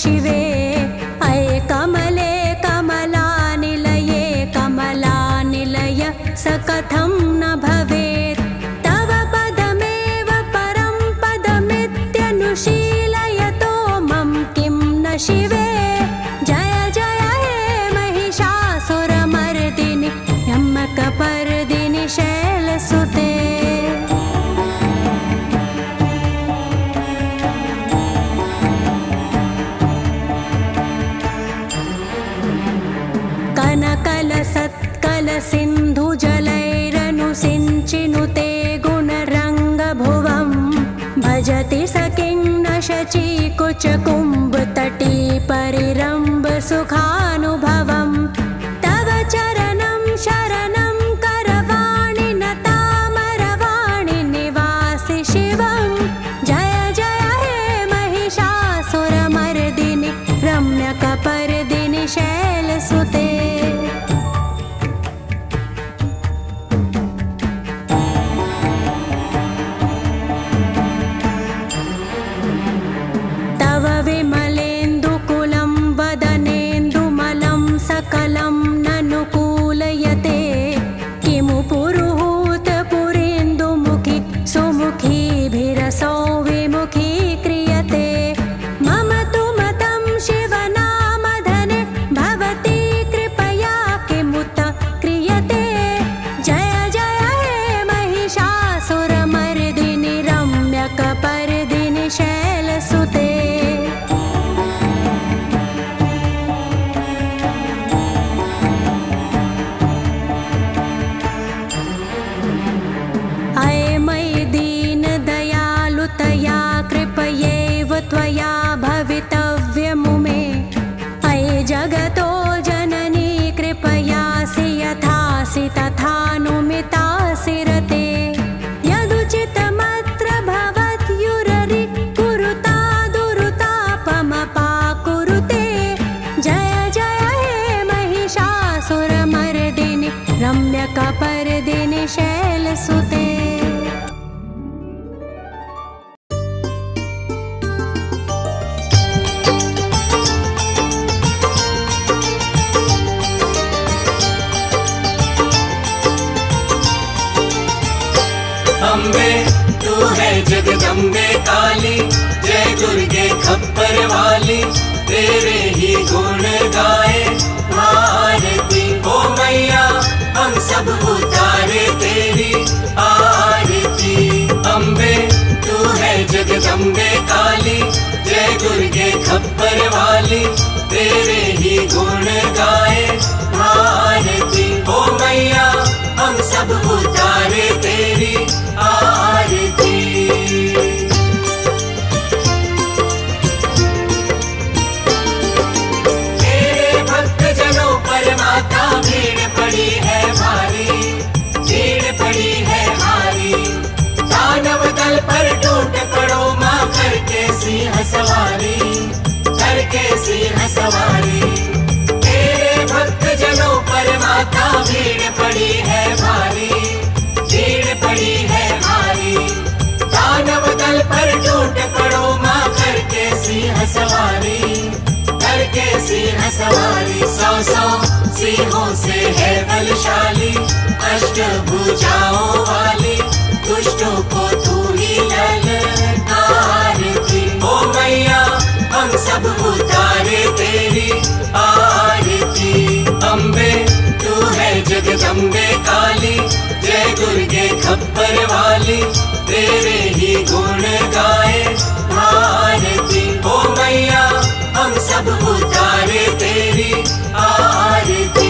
शिवे अये कमले कमलानिलये कमलानिलय स कथं न भवेत् तव पदमेव परं पदमित्यनुशीलयतो मम किं न शिवे जय जय हे महिषासुरमर्दिनि यमकपर्दिनि शैलसुते कनकलसत्कलसिन्धुजलैरनुसिञ्चिनुते गुणरङ्गभुवं भजति स किं न शचीकुचकुम्भतटी परिरम्भसुखानुभवं तव चरणं शरणं करवाणि न तामरवाणि निवासि शिवं जय जय हे महिषासुरमर्दिनि रम्यकपर्दिनि शैलसुते विमलेन्दुकुलं वदनेन्दुमलं सकलं ननुकूलयते किमु पुरुहूतपुरेन्दुमुखि सुमुखीभिरसौ विमुखी क्रियते मम तु मतं शिवनामधने भवती कृपया किमुत क्रियते जय जय हे महिषासुरमर्दिनि रम्यकपर्दिनि शैलसुते त्वया भवितव्यमुमे अये जगतो जननी कृपयासि यथासि तथानुमितासि रते यदुचितमत्र भवत्युररि कुरुता दुरुतापमपाकुरुते जय जय हे महिषासुरमर्दिनि रम्यकपर्दिनि शैलसुते अम्बे तू है जगदम्बे काली जय दुर्गे खप्पर वाली तेरे ही गुण गाए आरती ओ मैया हम सब उतारे तेरी आरती अम्बे तू है जगदम्बे काली जय दुर्गे खप्पर वाली तेरे ही गुण गाए आरती ओ मैया हम सब उतारे तेरी आरती तेरे भक्त जनों पर माता भीड़ पड़ी है भारी भीड़ पड़ी है भारी दानव दल पर टूट पड़ो माँ करके सिंह सवारी करके सिंह सवारी तेरे भक्त जनों पर माता भीड़ पड़ी है भारी भीड़ पड़ी है भारी दानव दल पर टूट पड़ो माँ करके सिंह सवारी करके सिंह सवारी सौ सौ सिंहों से है बलशाली अष्ट भुजाओं वाली दुष्टों को तू ही ललकारती ओ मैया हम सब उतारे तेरी आरती अम्बे तू है जगदम्बे काली जय दुर्गे खप्पर वाली तेरे ही गुण गाए आरती ओ मैया हम सब उतारे तेरी आरती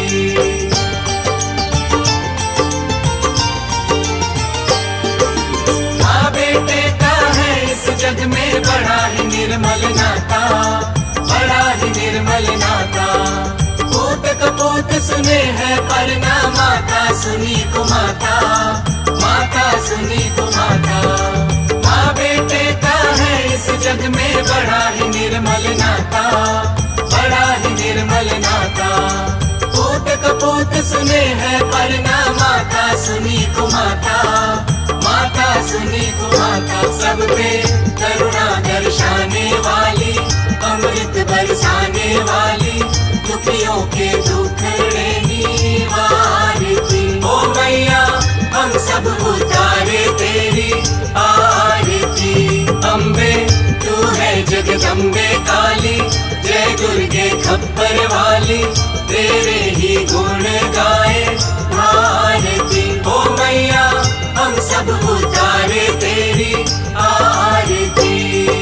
माँ बेटे का है इस जग में बड़ा ही निर्मल नाता बड़ा ही निर्मल नाता पूत कपूत सुने है पर ना माता सुनी को माता माता सुनी को माता माँ बेटे का है इस जग में बड़ा ही निर्मल नाता बड़ा ही निर्मल नाता पूत कपूत सुने है पर ना माता सुनी को माता माता सुनी कुमाता सब पे करुणा दर्शाने वाली, अमृत बरसाने वाली, दुखियों के दुखड़े निवारती। ओ मैया हम सब उतारे तेरी आरती। अम्बे तू है जगदम्बे काली, जय दुर्गे खप्पर वाली, तेरे ही गुण गाए भारती। ओ मैया हम सब उतारे तेरी आरती।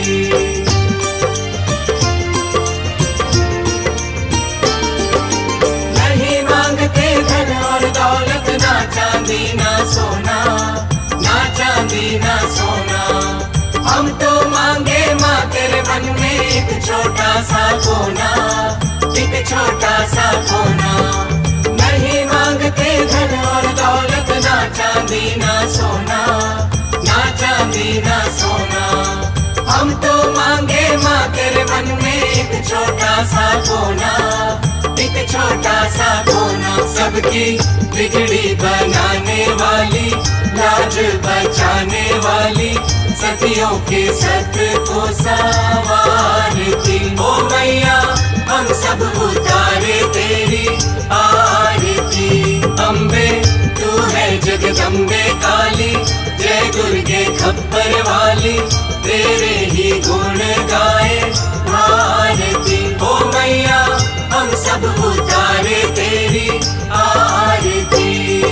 नहीं मांगते धन और दौलत, ना चांदी ना सोना, ना चांदी ना सोना। हम तो मांगे माँ तेरे मन में एक छोटा सा कोना, एक छोटा सा कोना। नहीं मांगते धन और दौलत, ना चांदी ना सोना, ना चांदी ना सोना। हम तो मांगे माँ तेरे मन में एक छोटा सा कोना, एक छोटा सा कोना। सबकी बिगड़ी बनाने वाली, लाज बचाने वाली, सतियों के सत को संवारती। ओ मैया हम सब उतारे तेरी आरती। अम्बे तू है जगदम्बे काली, जय दुर्गे खप्पर वाली, तेरे ही गुण गाए भारती। ओ मैया हम सब उतारे तेरी आरती।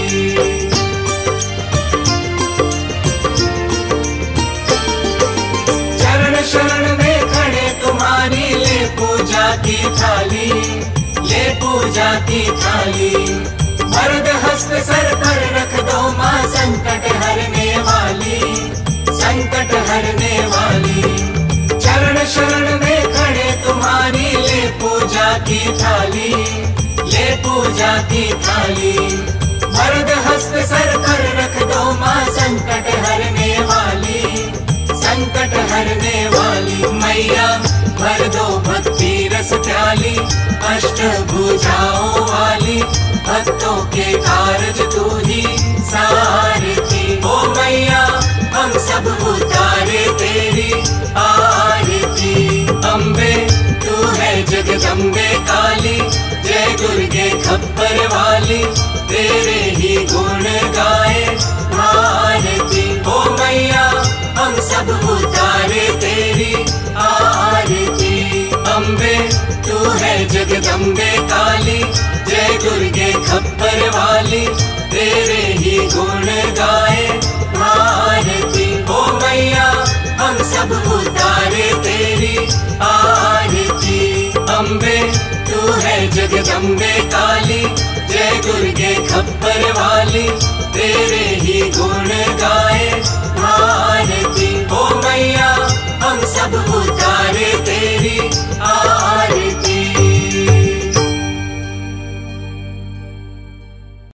शरण में खड़े तुम्हारी, ले पूजा की थाली, ले पूजा की थाली। वरद हस्त सर पर रख दो माँ, संकट हरने वाली, संकट हरने वाली। चरण शरण में खड़े तुम्हारी, ले पूजा की थाली, ले पूजा की थाली। वरद हस्त सर पर रख दो माँ, संकट हरने वाली, संकट हरने वाली। मैया भर दो भक्ति रस प्याली, अष्ट भुजाओं वाली, भक्तों के कारज तू ही सारथी। ओ मैया हम सब उतारे तेरी आरती। अम्बे तू है जगदम्बे काली, जय दुर्गे खप्पर वाली, तेरे ही गुण गाए भारती। ओ मैया हम सब उतारे तेरी आरती। अम्बे तू है जगदम्बे काली, जय दुर्गे खप्पर वाली, तेरे ही गुण गाए भारती। ओ मैया हम सब उतारे तेरी आरती। अम्बे तू है जगदम्बे काली, जय दुर्गे खप्पर वाली, तेरे ही गुण गाए भारती। ओ मैया हम सब उतारे